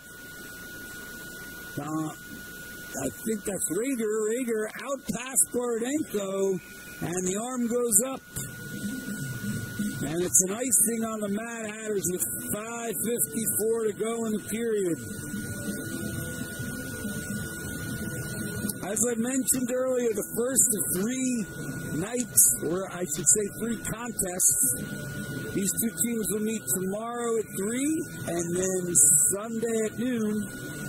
I think that's Rager. Rager out past Bordenko, and the arm goes up. And it's an icing on the Mad Hatters with 5:54 to go in the period. As I mentioned earlier, the first of 3 nights, or I should say 3 contests. These 2 teams will meet tomorrow at 3 and then Sunday at noon,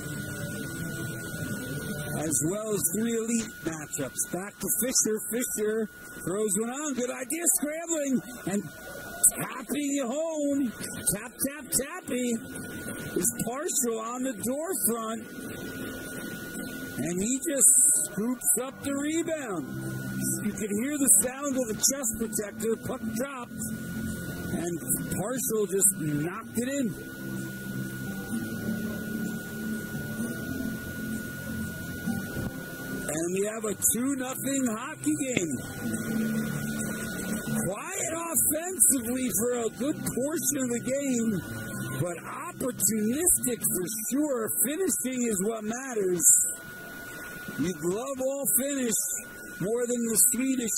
as well as 3 elite matchups. Back to Fisher. Fisher throws one on. Good idea, scrambling and tapping it home. Tap, tap, tapping is Partial on the door front. And he just scoops up the rebound. You can hear the sound of the chest protector. Puck dropped. And Partial just knocked it in. And we have a 2-0 hockey game. Quiet offensively for a good portion of the game, but opportunistic for sure. Finishing is what matters. You'd love all finish more than the Swedish.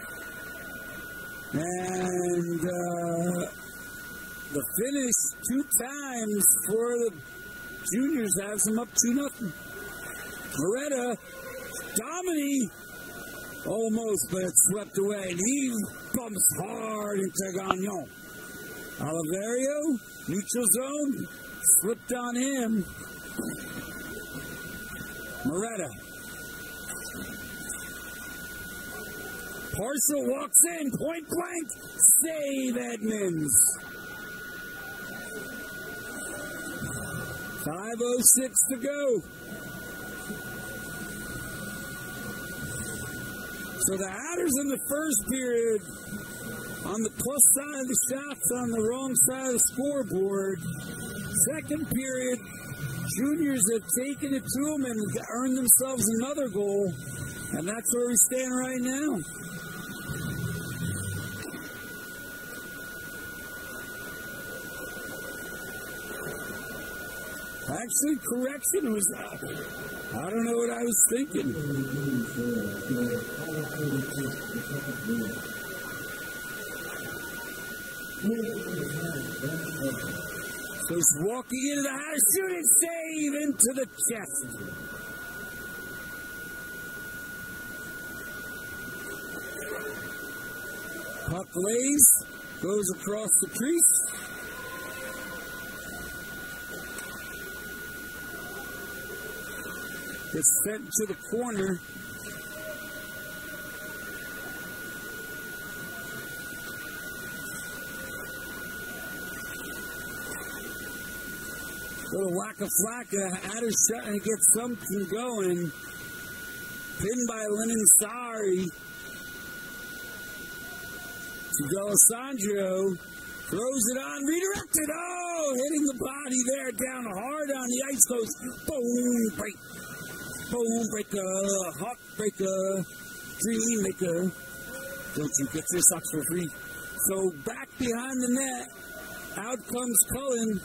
And the finish 2 times for the juniors has them up 2-0. Loretta, Domini, almost, but it's swept away. And he bumps hard into Gagnon. Oliverio, neutral zone, slipped on him. Moretta. Partial walks in, point blank, save Edmonds. 5:06 to go. So the Hatters in the first period on the plus side of the shots on the wrong side of the scoreboard. Second period, juniors have taken it to them and earned themselves another goal. And that's where we stand right now. Actually, correction was, I don't know what I was thinking. So he's walking into the house, shooting save into the chest. Puck lays, goes across the crease. Gets sent to the corner. Little whack-a-flacka. Hatters trying to get something going. Pinned by Lennon Sari. To D'Alessandro. Throws it on. Redirected. Oh! Hitting the body there. Down hard on the ice. Goes boom. Break. Boom. Breaker. Hawk breaker. Dream maker. Don't you get your socks for free. So back behind the net. Out comes Cullen.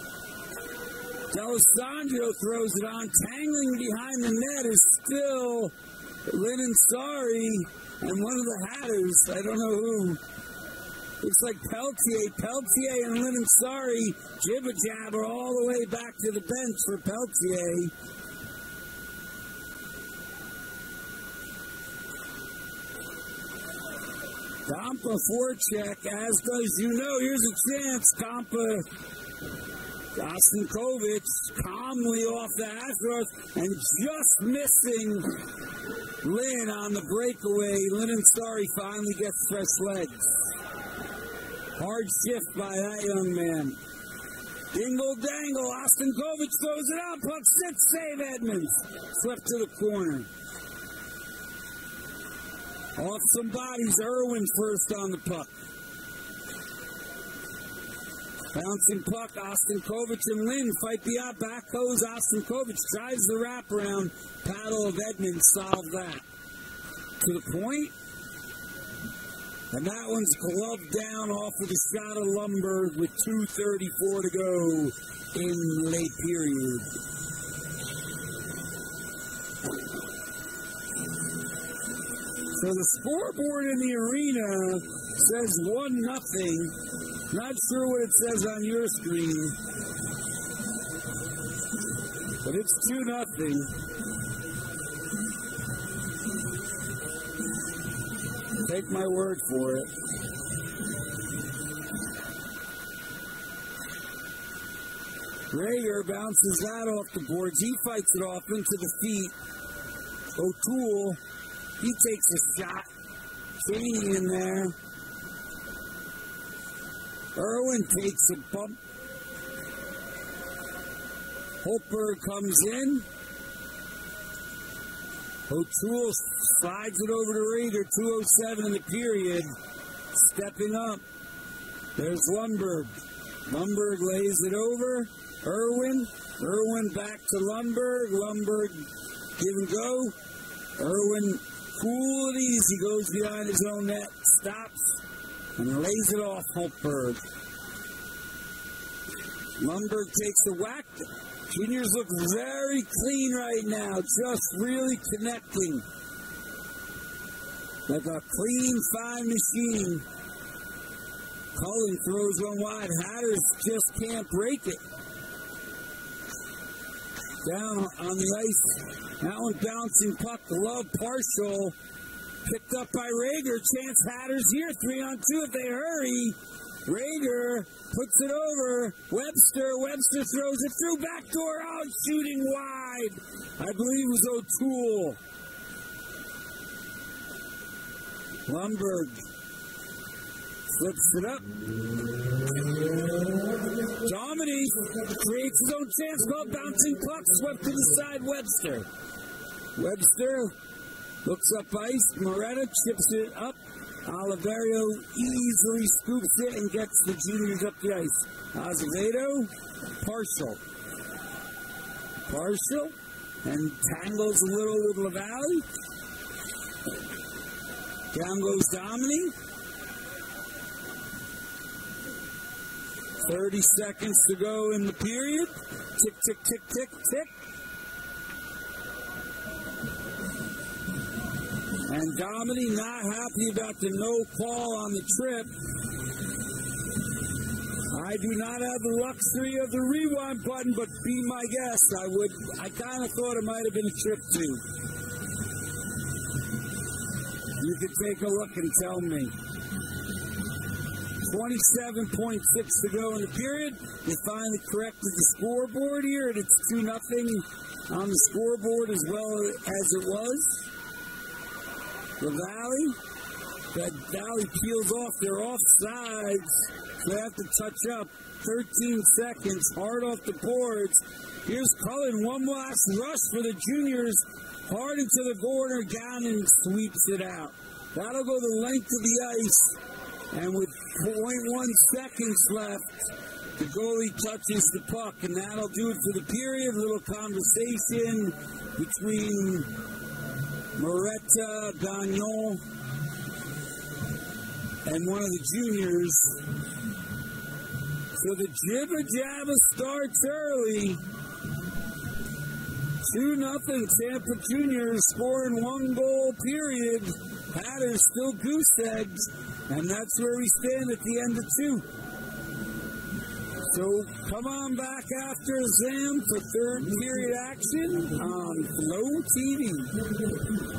D'Alessandro throws it on. Tangling behind the net is still Lennon Sari and one of the Hatters. I don't know who. Looks like Peltier. Peltier and Lennon Sari jibber-jabber all the way back to the bench for Peltier. Compa forecheck, as does you know. Here's a chance. Compa. Ostenkovich calmly off the hash and just missing Lynn on the breakaway. Lennon Sari finally gets fresh legs. Hard shift by that young man. Dingle dangle. Ostenkovich throws it out. Puck sits. Save Edmonds. Swept to the corner. Off some bodies. Irwin first on the puck. Bouncing puck, Ostenkovich and Lynn fight beyond. Back goes Ostenkovich, tries the wraparound. Paddle of Edmonds solved that. To the point. And that one's gloved down off of the shot of Lumberg with 2:34 to go in the late period. So the scoreboard in the arena says 1-0. Not sure what it says on your screen, but it's 2-0. Take my word for it. Rager bounces that off the boards. He fights it off into the feet. O'Toole, he takes a shot. Chaney in there. Irwin takes a bump. Holtberg comes in. O'Toole slides it over to Rager. 2:07 in the period. Stepping up. There's Lundberg. Lundberg lays it over. Irwin. Irwin back to Lundberg. Lundberg give and go. Irwin cool and easy goes behind his own net. Stops and lays it off Holtberg. Lundberg takes the whack. Juniors look very clean right now, just really connecting. Like a clean, fine machine. Cullen throws one wide. Hatters just can't break it. Down on the ice. That one bouncing puck. Love partial. Picked up by Rager. Chance Hatters here. 3-on-2 if they hurry. Rager puts it over. Webster throws it through. Backdoor out. Shooting wide. I believe it was O'Toole. Lundberg flips it up. Dominique creates his own chance. Called bouncing puck. Swept to the side. Webster looks up ice. Moretta chips it up. Oliverio easily scoops it and gets the juniors up the ice. Azevedo, partial, and tangles a little with LaValle. Down goes Domini. 30 seconds to go in the period. Tick, tick, tick, tick, tick. And Domini not happy about the no call on the trip. I do not have the luxury of the rewind button, but be my guest. I kind of thought it might have been a trip too. You could take a look and tell me. 27.6 to go in the period. They finally corrected the scoreboard here, and it's 2-0 on the scoreboard as well as it was. The Valley peels off. They're offsides. So they have to touch up. 13 seconds. Hard off the boards. Here's Cullen. One last rush for the juniors. Hard into the corner. Gannon sweeps it out. That'll go the length of the ice. And with 0.1 seconds left, the goalie touches the puck. And that'll do it for the period. A little conversation between Moretta, Gagnon, and one of the juniors. So the Jibba Jabba starts early. 2-0 Tampa Juniors scoring 1 goal period. Hatters still goose eggs. And that's where we stand at the end of 2. So come on back after Zam for third period action on Flow TV.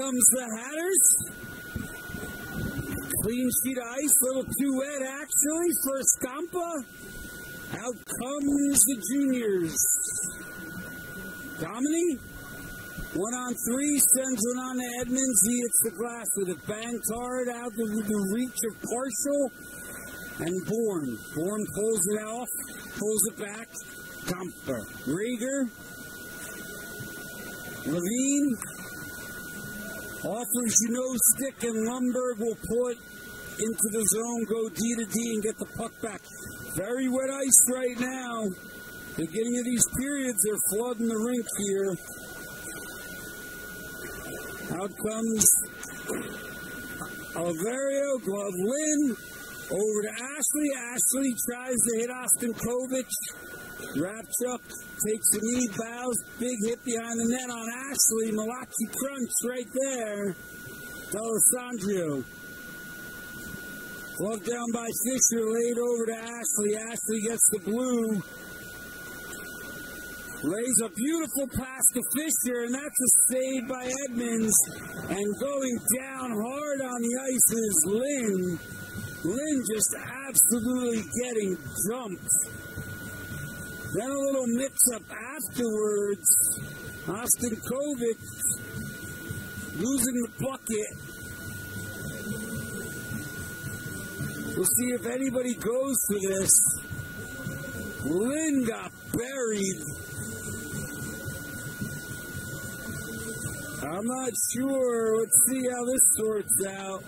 comes the Hatters. Clean sheet of ice, a little too wet actually for Scampa. Out comes the juniors. Domini, 1-on-3, sends one on to Edmonds. He hits the glass with it. Bangs hard out of the reach of Partial. And Bourne. Bourne pulls it off, pulls it back. Camper. Rager. Levine. Offers stick, and Lundberg will pull it into the zone, go D to D, and get the puck back. Very wet ice right now. Beginning of these periods, they're flooding the rink here. Out comes Oliverio, glove Lynn, over to Ashley. Ashley tries to hit Ostankovic. Rapchuk takes a knee, bows, big hit behind the net on Ashley. Malachi crunch right there. D'Alessandro. Glove down by Fisher, laid over to Ashley. Ashley gets the blue. Lays a beautiful pass to Fisher, and that's a save by Edmonds. And going down hard on the ice is Lynn. Lynn just absolutely getting jumped. Then a little mix-up afterwards. Ostankovic losing the bucket. We'll see if anybody goes for this. Lynn got buried. I'm not sure. Let's see how this sorts out.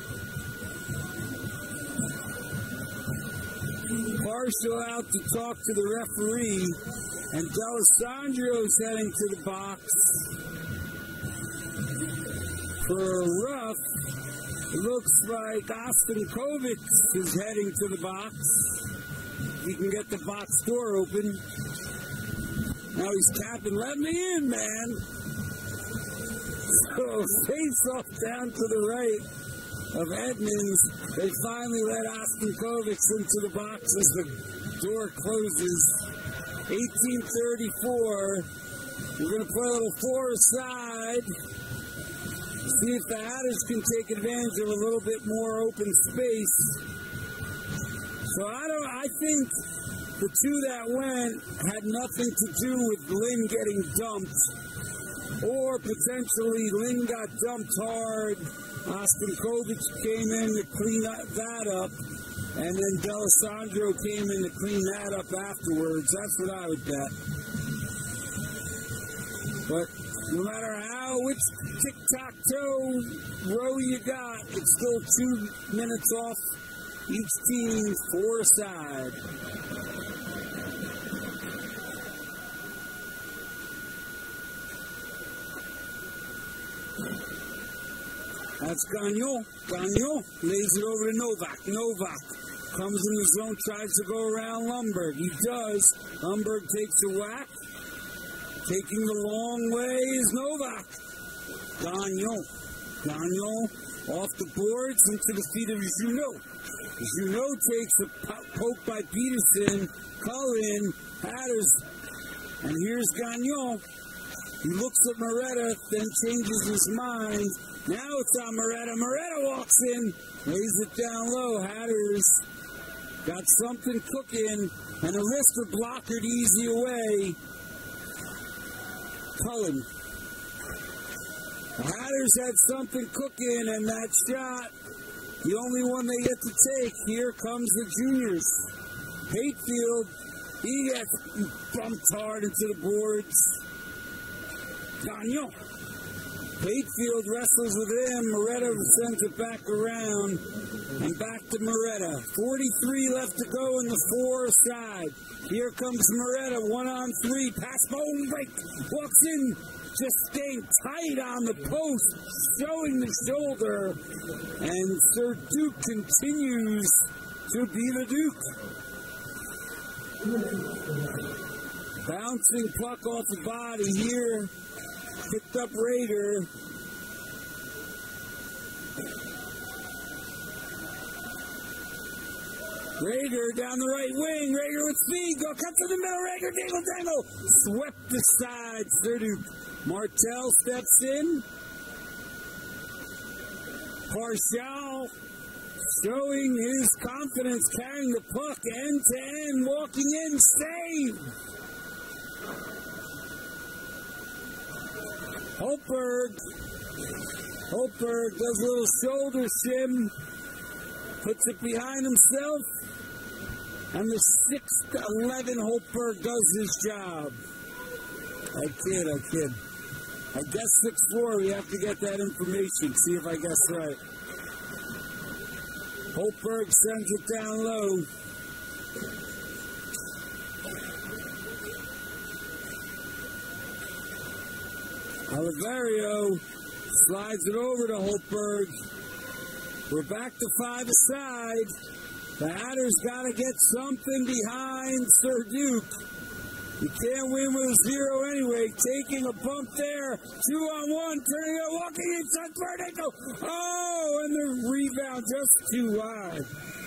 Partial out to talk to the referee, and D'Alessandro's heading to the box for a rough. It looks like Ostankovic is heading to the box. He can get the box door open. Now he's tapping, let me in, man. So face off down to the right of Edmonds. They finally let Ostankovic into the box as the door closes. 18:34. We're going to play a little four-aside. See if the Hatters can take advantage of a little bit more open space. So I think the two that went had nothing to do with Lynn getting dumped. Or potentially Lynn got dumped hard. Ostankovic came in to clean that up. And then D'Alessandro came in to clean that up afterwards. That's what I would bet. But no matter which tic-tac-toe row you got, it's still 2 minutes off each team, four-aside. That's Gagnon. Gagnon lays it over to Novak. Novak comes in the zone, tries to go around Lundberg. He does. Lundberg takes a whack. Taking the long way is Novak. Gagnon. Gagnon off the boards into the feet of Junot. Junot takes a poke by Peterson. Cullen, Hatters. And here's Gagnon. He looks at Moretta, then changes his mind. Now it's on Moretta. Moretta walks in, lays it down low. Hatters got something cooking, and a wrister blockered easy away. Cullen. The Hatters had something cooking, and that shot, the only one they get to take. Here comes the juniors. Patefield, he gets bumped hard into the boards. Gagnon. Patefield wrestles with him. Moretta sends it back around. And back to Moretta. 43 left to go in the four-side. Here comes Moretta, 1-on-3. Pass bone break. Walks in. Just staying tight on the post. Showing the shoulder. And Sir Duke continues to be the Duke. Bouncing puck off the body here. Picked up Rager. Rager down the right wing. Rager with speed. Go cut to the middle. Rager dangle dangle. Swept aside. Serduk. Martel steps in. Parshall showing his confidence, carrying the puck end to end, walking in, save. Holtberg does a little shoulder shim, puts it behind himself, and the 6'11" Holtberg does his job. I kid. I guess 6'4", we have to get that information, see if I guess right. Holtberg sends it down low. Oliverio slides it over to Holtberg. We're back to 5-a-side. The Hatters got to get something behind Serduke. You can't win with a 0 anyway. Taking a bump there. 2-on-1. Turning it. Walking inside. Burdenko. Oh, and the rebound just too wide.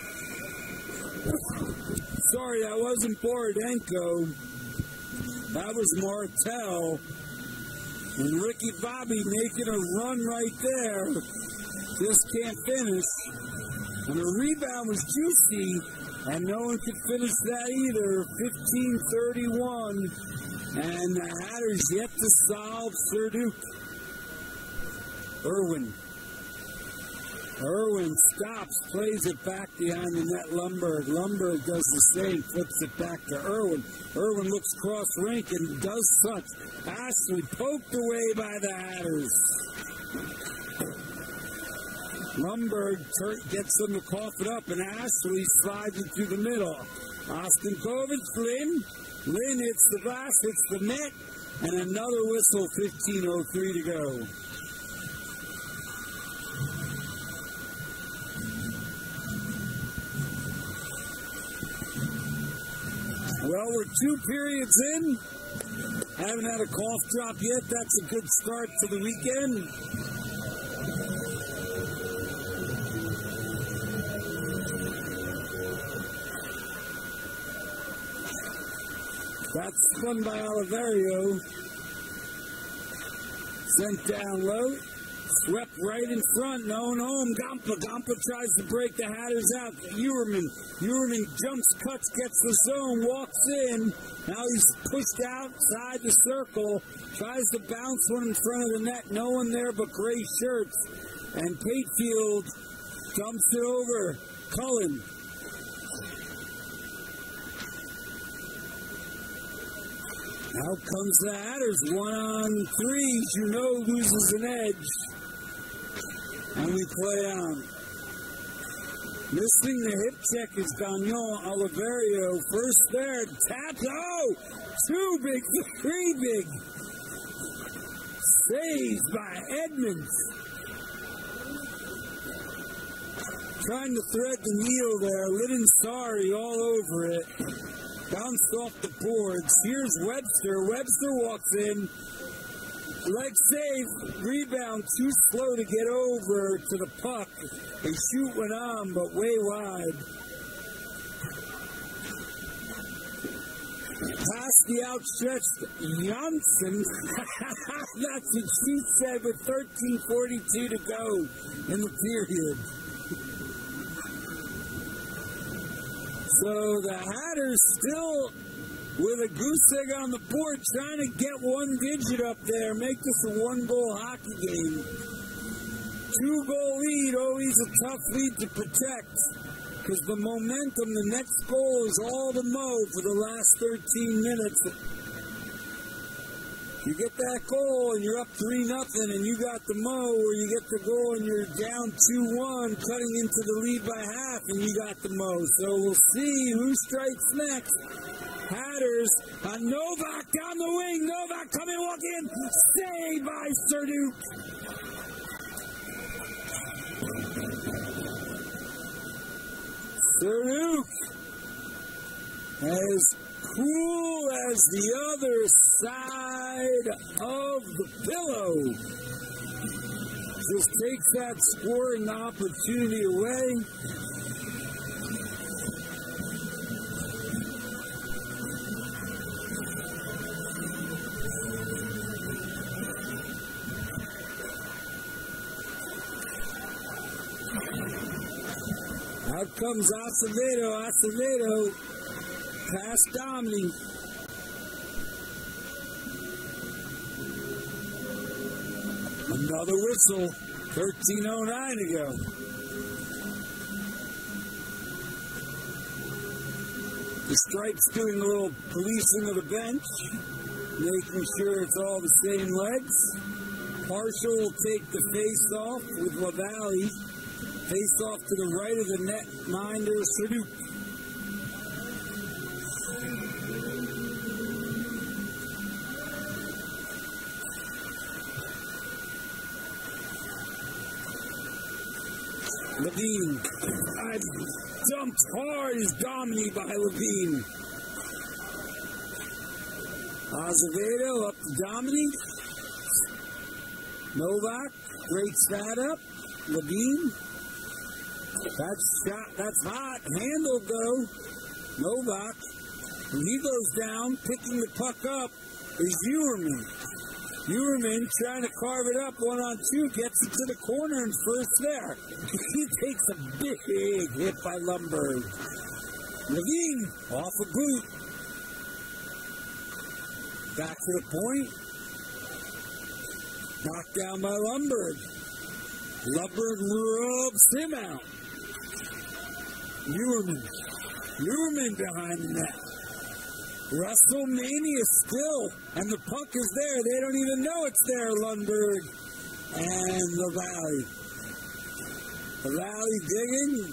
Sorry, that wasn't Burdenko. That was Martel. And Ricky Bobby making a run right there. Just can't finish. And the rebound was juicy. And no one could finish that either. 15-31. And the Hatters yet to solve Serduke. Irwin stops, plays it back behind the net. Lundberg does the same, flips it back to Irwin. Irwin looks cross rink and does such. Ashley poked away by the Hatters. Lundberg gets them to cough it up, and Ashley slides it through the middle. Austin Kovich, Lynn hits the glass, hits the net, and another whistle, 15:03 to go. Well, we're 2 periods in. Haven't had a cough drop yet. That's a good start to the weekend. That's spun by Oliverio. Sent down low. Swept right in front. No home. Gampa tries to break the Hatters out. Uerman jumps, cuts, gets the zone, walks in. Now he's pushed outside the circle. Tries to bounce one in front of the net. No one there but gray shirts. And Patefield dumps it over. Cullen. Out comes the Hatters. 1-on-3. Junot loses an edge. And we play on. Missing the hip check is Gagnon. Oliverio first there. Tap. Oh! 2 big, 3 big. Saves by Edmonds. Trying to thread the needle there. Lidinsari all over it. Bounced off the boards. Here's Webster. Webster walks in. Leg save. Rebound. Too slow to get over to the puck. The shoot went on, but way wide. Past the outstretched Janssen. That's what she said with 13:42 to go in the period. So the Hatters still with a goose egg on the board, trying to get 1 digit up there, make this a 1-goal hockey game. 2-goal lead, always a tough lead to protect, because the momentum, the next goal is all the mo for the last 13 minutes. You get that goal and you're up 3-0 and you got the mo, or you get the goal and you're down 2-1, cutting into the lead by half, and you got the mo. So we'll see who strikes next. Hatters on Novak down the wing. Novak coming, walk in, saved by Serduke. Serduke, as cool as the other side of the pillow, just takes that scoring opportunity away. comes Acevedo. Acevedo past Domini. Another whistle. 13:09 to go. The Stripes doing a little policing of the bench, making sure it's all the same legs. Partial will take the face-off with LaValle. Face-off to the right of the net, minder Sadiq. Levine. Dumped hard is Domini by Levine. Azevedo up to Domini. Novak breaks that up. Levine. That's shot. That's hot. Handle go. Novak. When he goes down, picking the puck up is Uerman. Uerman trying to carve it up 1-on-2, gets it to the corner and first there. He takes a big hit by Lundberg. Levine off a boot. Back to the point. Knocked down by Lundberg. Lundberg rubs him out. Uerman behind the net. WrestleMania still, and the puck is there. They don't even know it's there, Lundberg and LaValle. LaValle digging.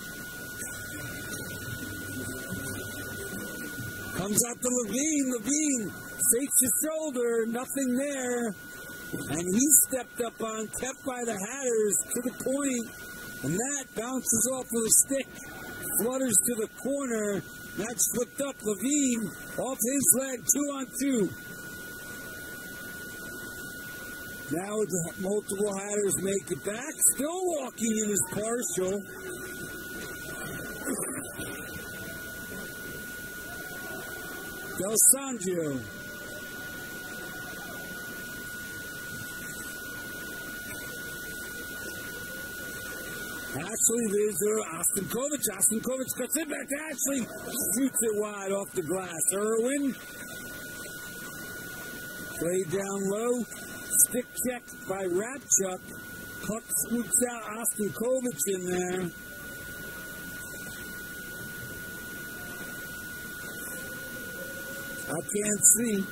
Comes out to Levine. Levine fakes his shoulder, nothing there. And he stepped up on, kept by the Hatters to the point, and that bounces off of the stick, flutters to the corner. That's flipped up. Levine off his leg, 2-on-2. Now the multiple Hatters make it back. Still walking in his partial. Del Sangio. Ashley Visor, Ostenkovich cuts it back to Ashley, shoots it wide off the glass. Irwin, played down low, stick check by Rapchuk, puck swoops out Ostenkovich in there. I can't see.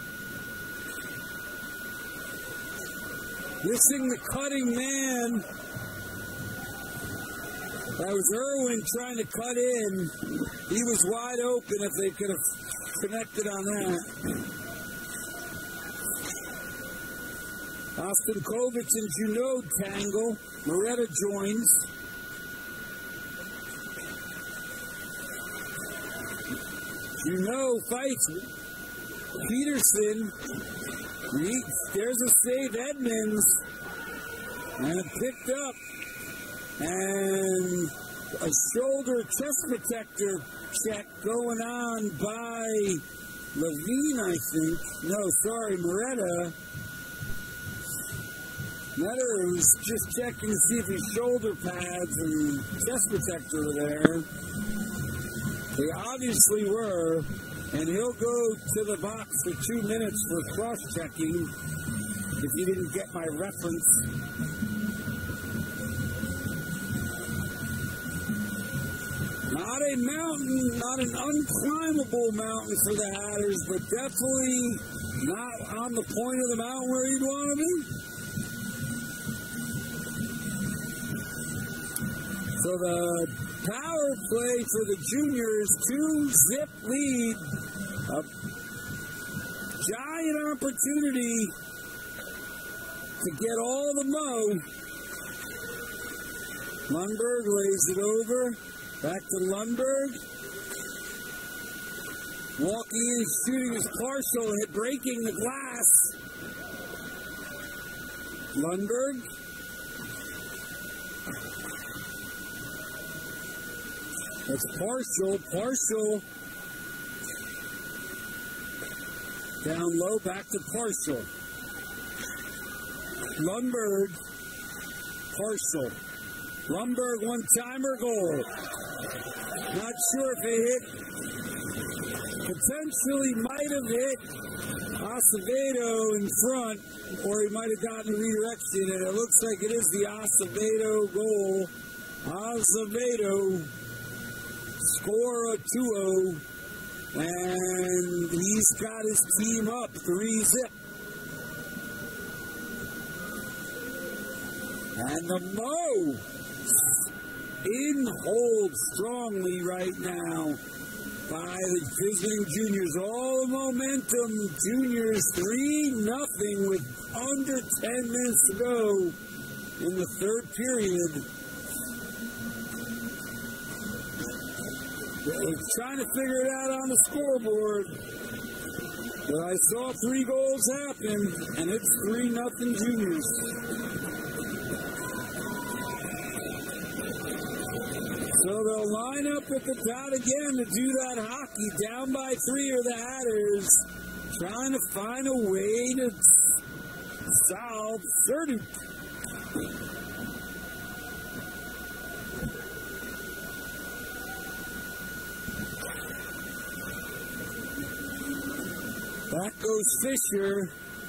Missing the cutting man. That was Irwin trying to cut in. He was wide open if they could have connected on that. Ostenkovich and Junod tangle. Moretta joins. Junod fights Peterson. There's a save, Edmonds. And it picked up. And a shoulder chest protector check going on by Levine, I think. No, sorry, Moretta. Moretta was just checking to see if his shoulder pads and chest protector were there. They obviously were, and he'll go to the box for 2 minutes for cross-checking if you didn't get my reference. Not a mountain, not an unclimbable mountain for the Hatters, but definitely not on the point of the mountain where you'd want to be. So the power play for the juniors, 2-zip lead. A giant opportunity to get all the mo. Lundberg lays it over. Back to Lundberg. Walking in, shooting his partial, breaking the glass. Lundberg. That's partial. Partial. Down low, back to partial. Lundberg. Partial. Lundberg one-timer goal. Not sure if it hit. Potentially might have hit Acevedo in front, or he might have gotten redirection, and it looks like it is the Acevedo goal. Acevedo score a 2-0, and he's got his team up 3-0. And the Mo in hold strongly right now by the visiting juniors. All the momentum. Juniors 3-0 with under 10 minutes to go in the third period. They're trying to figure it out on the scoreboard. But I saw 3 goals happen, and it's 3-0 Juniors. So they'll line up at the dot again to do that hockey. Down by 3 are the Hatters, trying to find a way to solve Serduk. Back goes Fisher.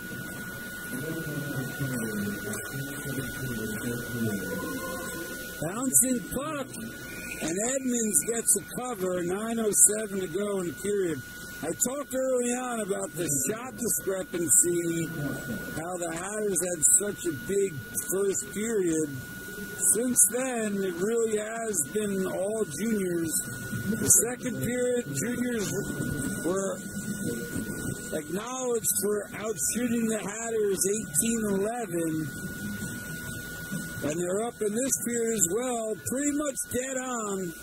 Bouncing puck. And Edmonds gets a cover, 9:07 to go in the period. I talked early on about the shot discrepancy, how the Hatters had such a big first period. Since then, it really has been all juniors. The second period, juniors were acknowledged for outshooting the Hatters 18-11. And they're up in this period as well, pretty much dead on.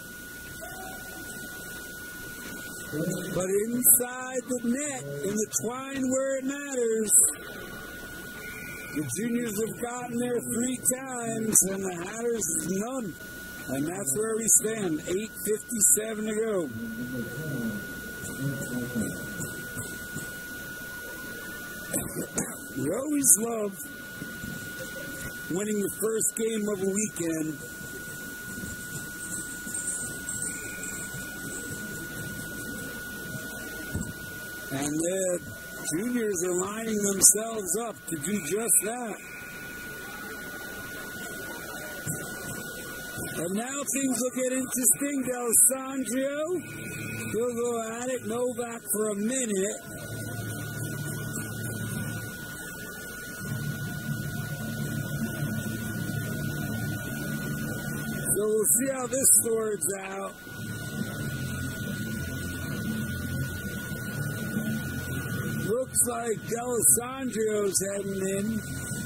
But inside the net, in the twine where it matters, the juniors have gotten there 3 times, and the Hatters none. And that's where we stand, 8:57 to go. We always love winning the first game of a weekend. And the juniors are lining themselves up to do just that. And now things will get interesting. D'Alessandro, he'll go at it. Novak for a minute. So we'll see how this sorts out. Looks like D'Alessandro's heading in.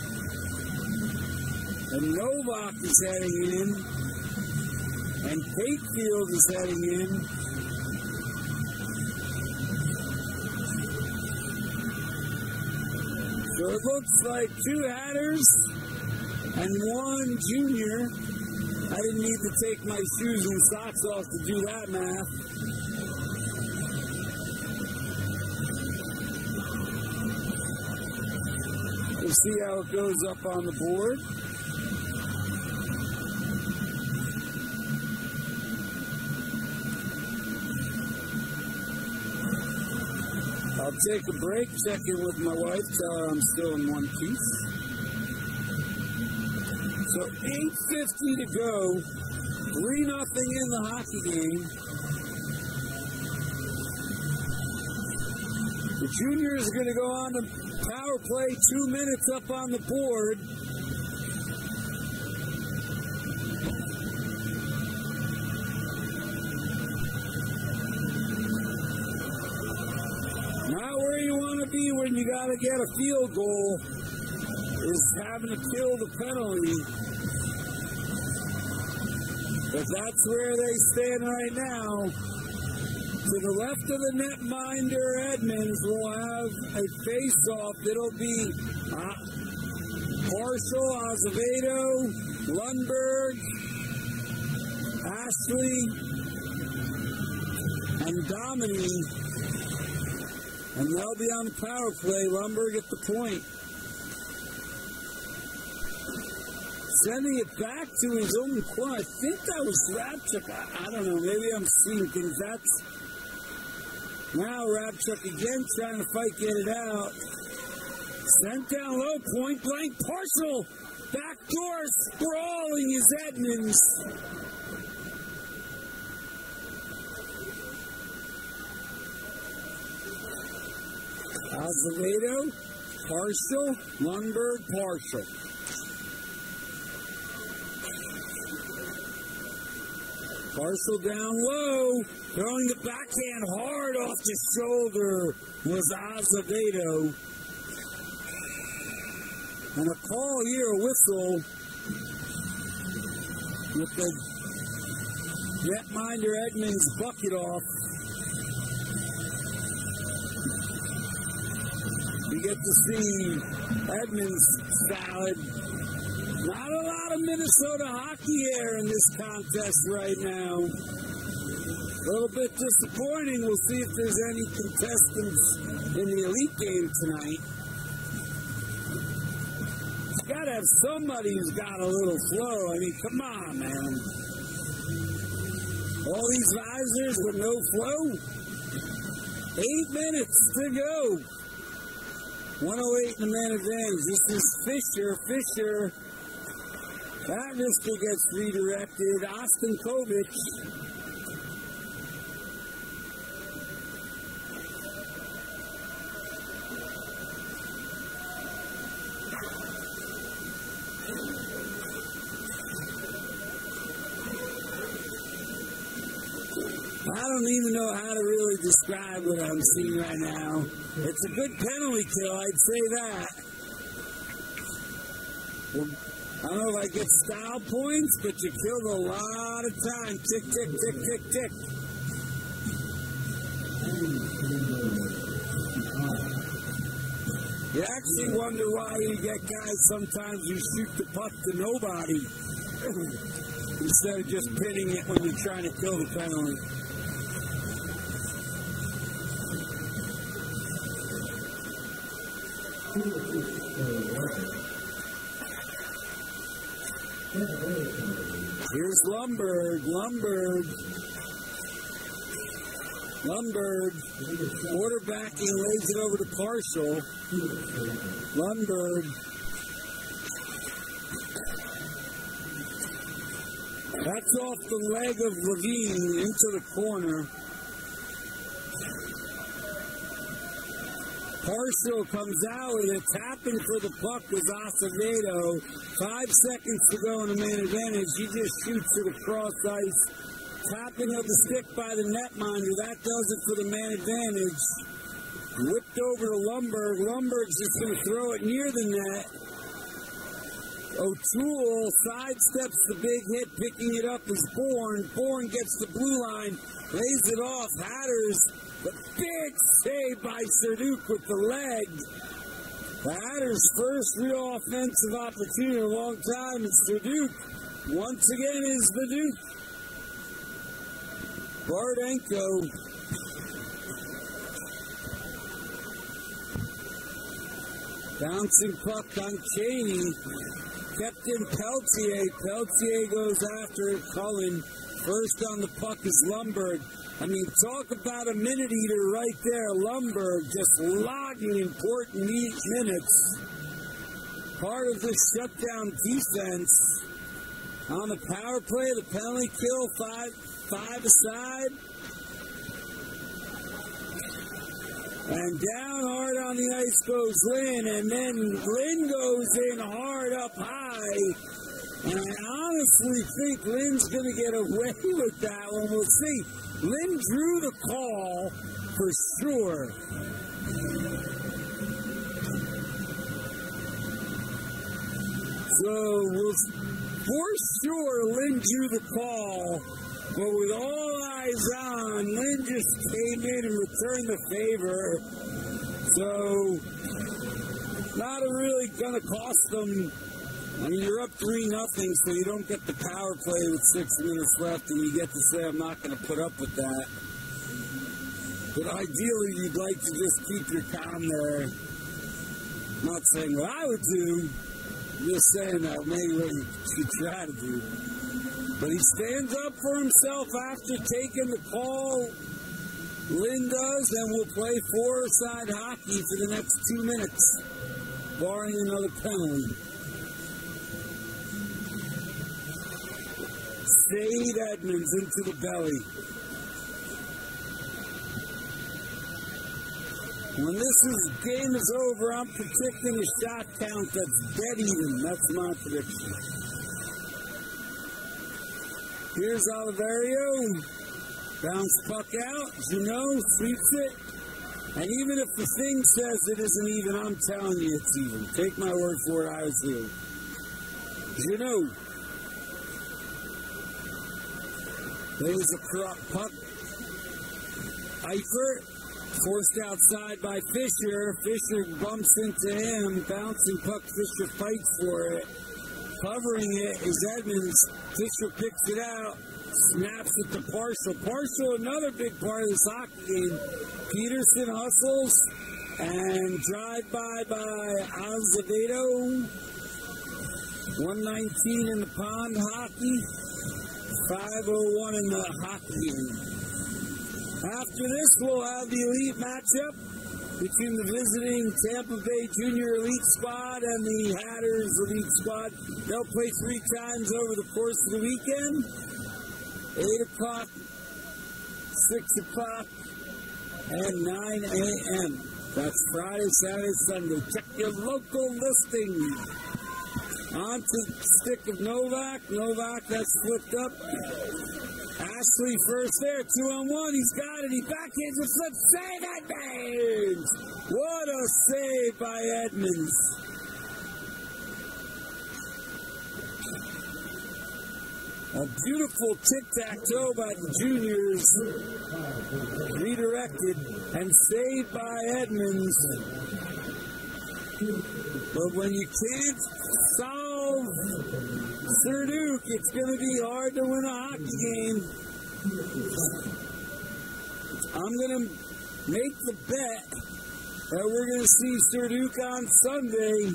And Novak is heading in. And Patefield is heading in. So it looks like 2 Hatters and 1 junior. I didn't need to take my shoes and socks off to do that math. We'll see how it goes up on the board. I'll take a break, check in with my wife, tell her I'm still in one piece. So 8:50 to go, 3-0 in the hockey game. The juniors are going to go on to power play, 2 minutes up on the board. Not where you want to be when you got to get a field goal is having to kill the penalty. But that's where they stand right now. To the left of the netminder, Edmonds will have a face-off. It'll be Marshall, Acevedo, Lundberg, Ashley, and Domini. And they'll be on the power play. Lundberg at the point. Sending it back to his own corner. I think that was Rabchuk. I don't know. Maybe I'm seeing things. Now Rabchuk again trying to fight, get it out. Sent down low, point blank, partial. Backdoor sprawling is Edmonds. Azevedo, partial, Lundberg, partial. Partial down low, throwing the backhand hard off the shoulder was Azevedo. And a call here, a whistle, with the netminder Edmonds bucket off. You get to see Edmonds salad. Not a lot of Minnesota hockey air in this contest right now. A little bit disappointing. We'll see if there's any contestants in the elite game tonight. You gotta have somebody who's got a little flow. I mean, come on, man. All these visors with no flow. 8 minutes to go. 108 in the man advantage. This is Fisher. That Vista gets redirected. Austin Kovic. I don't even know how to really describe what I'm seeing right now. It's a good penalty kill, I'd say that. Well, I don't know if I get style points, but you killed a lot of time. Tick, tick, tick, tick, tick. You actually wonder why you get guys sometimes who shoot the puck to nobody instead of just pinning it when you're trying to kill the penalty. Here's Lundberg. Quarterbacking, lays it over to Partial. Lundberg. That's off the leg of Levine into the corner. Partial comes out with it. Tapping for the puck was Acevedo. 5 seconds to go in the man advantage. He just shoots it across ice. Tapping of the stick by the netminder. That does it for the man advantage. Whipped over to Lundberg. Lundberg's just going to throw it near the net. O'Toole sidesteps the big hit. Picking it up is Bourne. Bourne gets the blue line. Lays it off. Hatters. The big save by Serduke with the leg. The Hatters' first real offensive opportunity in a long time. And Serduke, once again, is the Duke. Bardenko. Bouncing puck on Cheney. Kept in Peltier. Peltier goes after it. Cullen. First on the puck is Lundberg. I mean, talk about a minute eater right there. Lundberg just logging important minutes. Part of the shutdown defense. On the power play, the penalty kill, five aside. And down hard on the ice goes Lynn, and then Lynn goes in hard up high. And I honestly think Lynn's going to get away with that one. We'll see. Lynn drew the call for sure. So for sure, Lynn drew the call. But with all eyes on, Lynn just came in and returned the favor. So not really going to cost them. I mean, you're up 3-0, so you don't get the power play with 6 minutes left, and you get to say, I'm not going to put up with that. But ideally, you'd like to just keep your calm there. I'm not saying what I would do, Just saying that, maybe what you should try to do. But he stands up for himself after taking the call. Lynn does, and we'll play four-side hockey for the next 2 minutes, barring another penalty. Sade Edmonds into the belly. When this game is over, I'm predicting a shot count that's dead even. That's my prediction. Here's Oliverio. Bounce puck out. Jeannot sweeps it. And even if the thing says it isn't even, I'm telling you it's even. Take my word for it, I was here. Jeannot. There's a puck. Eifert. Forced outside by Fisher. Fisher bumps into him. Bouncing puck. Fisher fights for it. Covering it is Edmonds. Fisher picks it out. Snaps it to Partial. Partial, another big part of this hockey game. Peterson hustles. And drive-by Azevedo. 119 in the pond hockey. 5:01 in the hockey game. After this, we'll have the elite matchup between the visiting Tampa Bay Junior Elite Squad and the Hatters Elite Squad. They'll play 3 times over the course of the weekend. 8 o'clock, 6 o'clock, and 9 a.m. That's Friday, Saturday, Sunday. Check your local listing. On to the stick of Novak. Novak, that's flipped up. Ashley first there, 2-on-1. He's got it. He backhands a flip. Save Edmonds! What a save by Edmonds. A beautiful tic-tac-toe by the juniors. Redirected and saved by Edmonds. But when you can't solve Serduk, it's going to be hard to win a hockey game. I'm going to make the bet that we're going to see Serduk on Sunday.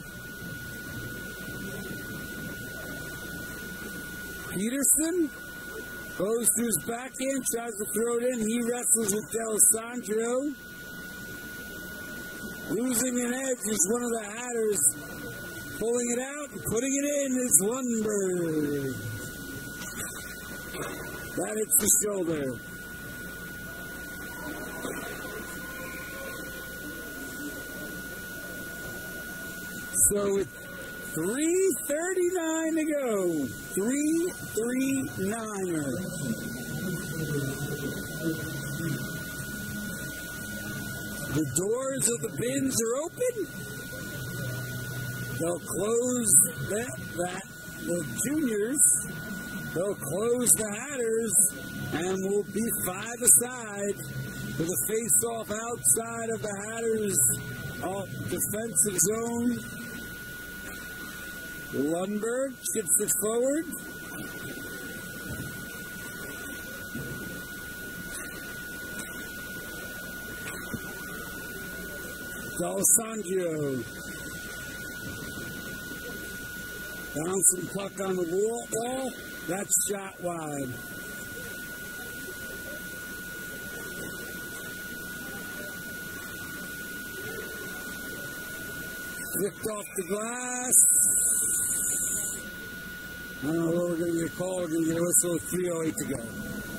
Peterson goes to his backhand, tries to throw it in. He wrestles with D'Alessandro. Losing an edge is one of the Hatters. Pulling it out and putting it in is Lundberg. That hits the shoulder. So with 3:39 to go. 3-3-9er. The doors of the bins are open. They'll close the juniors. They'll close the Hatters, and we'll be 5 aside with a face-off outside of the Hatters' defensive zone. Lundberg chips it forward. D'Alessandro. Bouncing puck on the wall. That's shot wide. Flipped off the glass. I don't know what we're going to get called. We're going to get a whistle with 3:08 to go.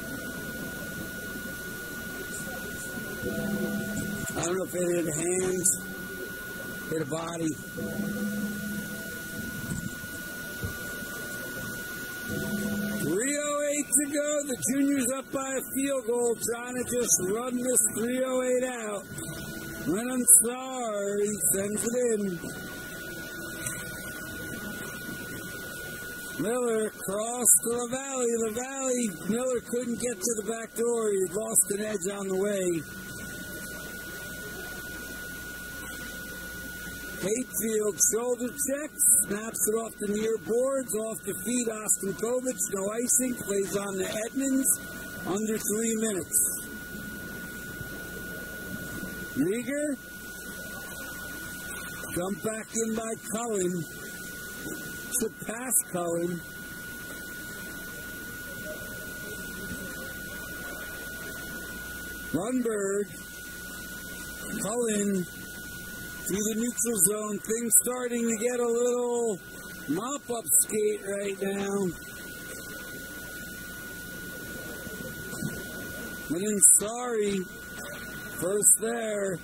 I don't know if it hit a hand, hit a body. 3:08 to go. The juniors up by a field goal, trying to just run this 3:08 out. Lennon sorry, sends it in. Miller cross to LaValle. LaValle, Miller couldn't get to the back door. He lost an edge on the way. Hayfield shoulder check, snaps it off the near boards, off the feet. Austin Kovic, no icing, plays on to Edmonds, under 3 minutes. Rieger, dumped back in by Cullen. Should pass Cullen. Lundberg. Cullen through the neutral zone. Things starting to get a little mop-up skate right now. And then sorry. First there.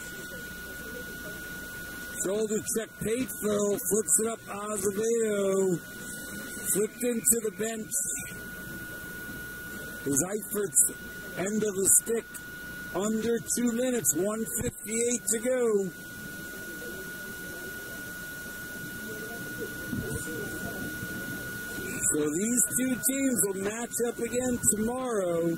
Shoulder check Patefill. Flips it up Azevedo. Flipped into the bench. Is Eifert's end of the stick. Under 2 minutes. 1:58 to go. So these two teams will match up again tomorrow.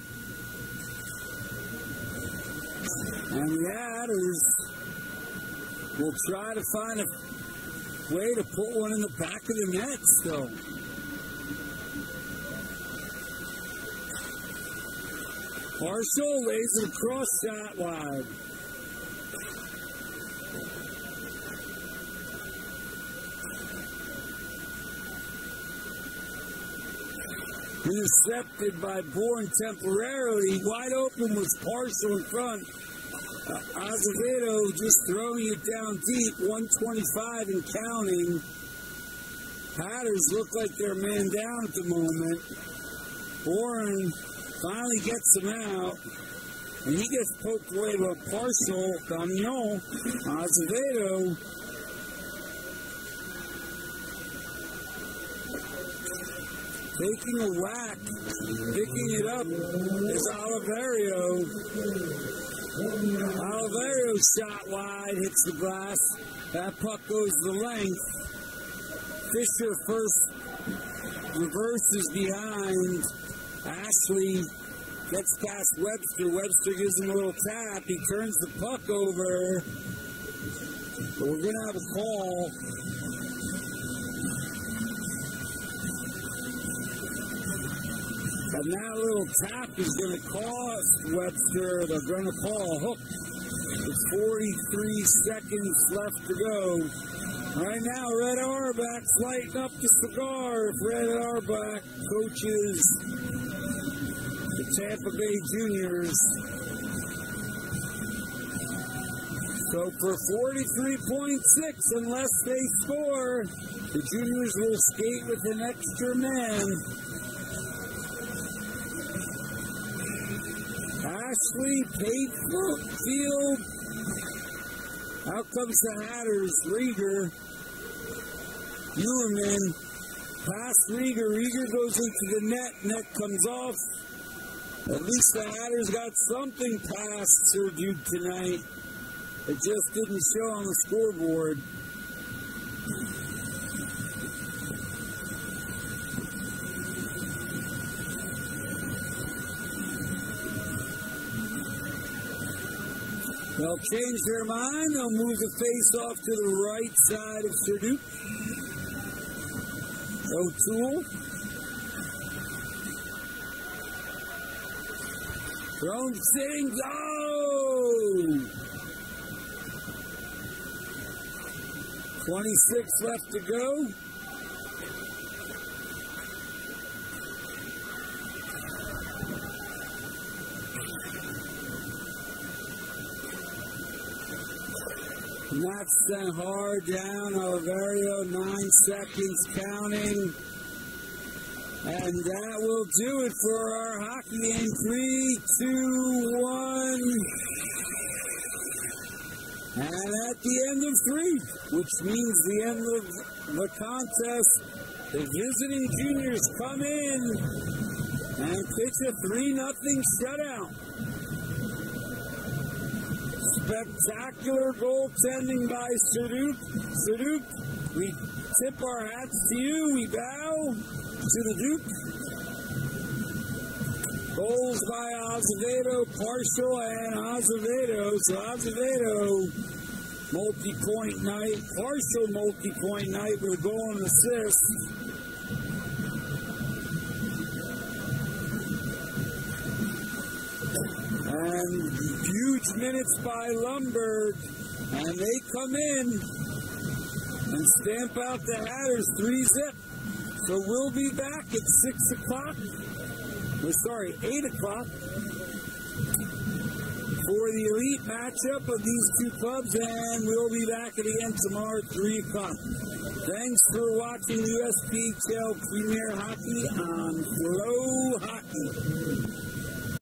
And the Hatters will try to find a way to put one in the back of the net still. Marshall lays it across, shot wide. Intercepted by Bourne temporarily. Wide open was Partial in front. Azevedo just throwing it down deep. 125 and counting. Hatters look like they're man down at the moment. Bourne finally gets him out. And he gets poked away by Partial. Gagnon. Azevedo. Taking a whack, picking it up is Oliverio. Oliverio shot wide, hits the glass. That puck goes the length. Fisher first reverses behind. Ashley gets past Webster. Webster gives him a little tap. He turns the puck over. But we're going to have a call. And that little tap is going to cost Webster. They're going to call a hook. It's 43 seconds left to go. Right now, Red Auerbach's lighting up the cigar. If Red Auerbach coaches the Tampa Bay Juniors. So for 43.6, unless they score, the Juniors will skate with an extra man. Ashley, Patefield. Out comes the Hatters. Rieger. Eulerman. Pass Rieger. Rieger goes into the net. Net comes off. At least the Hatters got something past Sir Duke tonight. It just didn't show on the scoreboard. They'll change their mind. They'll move the face off to the right side of Sir Duke. O'Toole. Thrown sitting. Oh! 26 left to go. And that's sent hard down. Oliverio, 9 seconds counting. And that will do it for our hockey game. 3, 2, 1. And at the end of 3, which means the end of the contest, the visiting Juniors come in and pitch a 3-0 shutout. Spectacular goaltending by Sir Duke. Sir Duke, we tip our hats to you. We bow to the Duke. Goals by Azevedo, Partial, and Azevedo. So Azevedo, multi-point night. Partial multi-point night with a goal and assist. And huge minutes by Lundberg. And they come in and stamp out the Hatters 3-zip. So we'll be back at 6 o'clock. 8 o'clock for the elite matchup of these two clubs, and we'll be back again tomorrow at 3 o'clock. Thanks for watching USPHL Premier Hockey on Flow Hockey.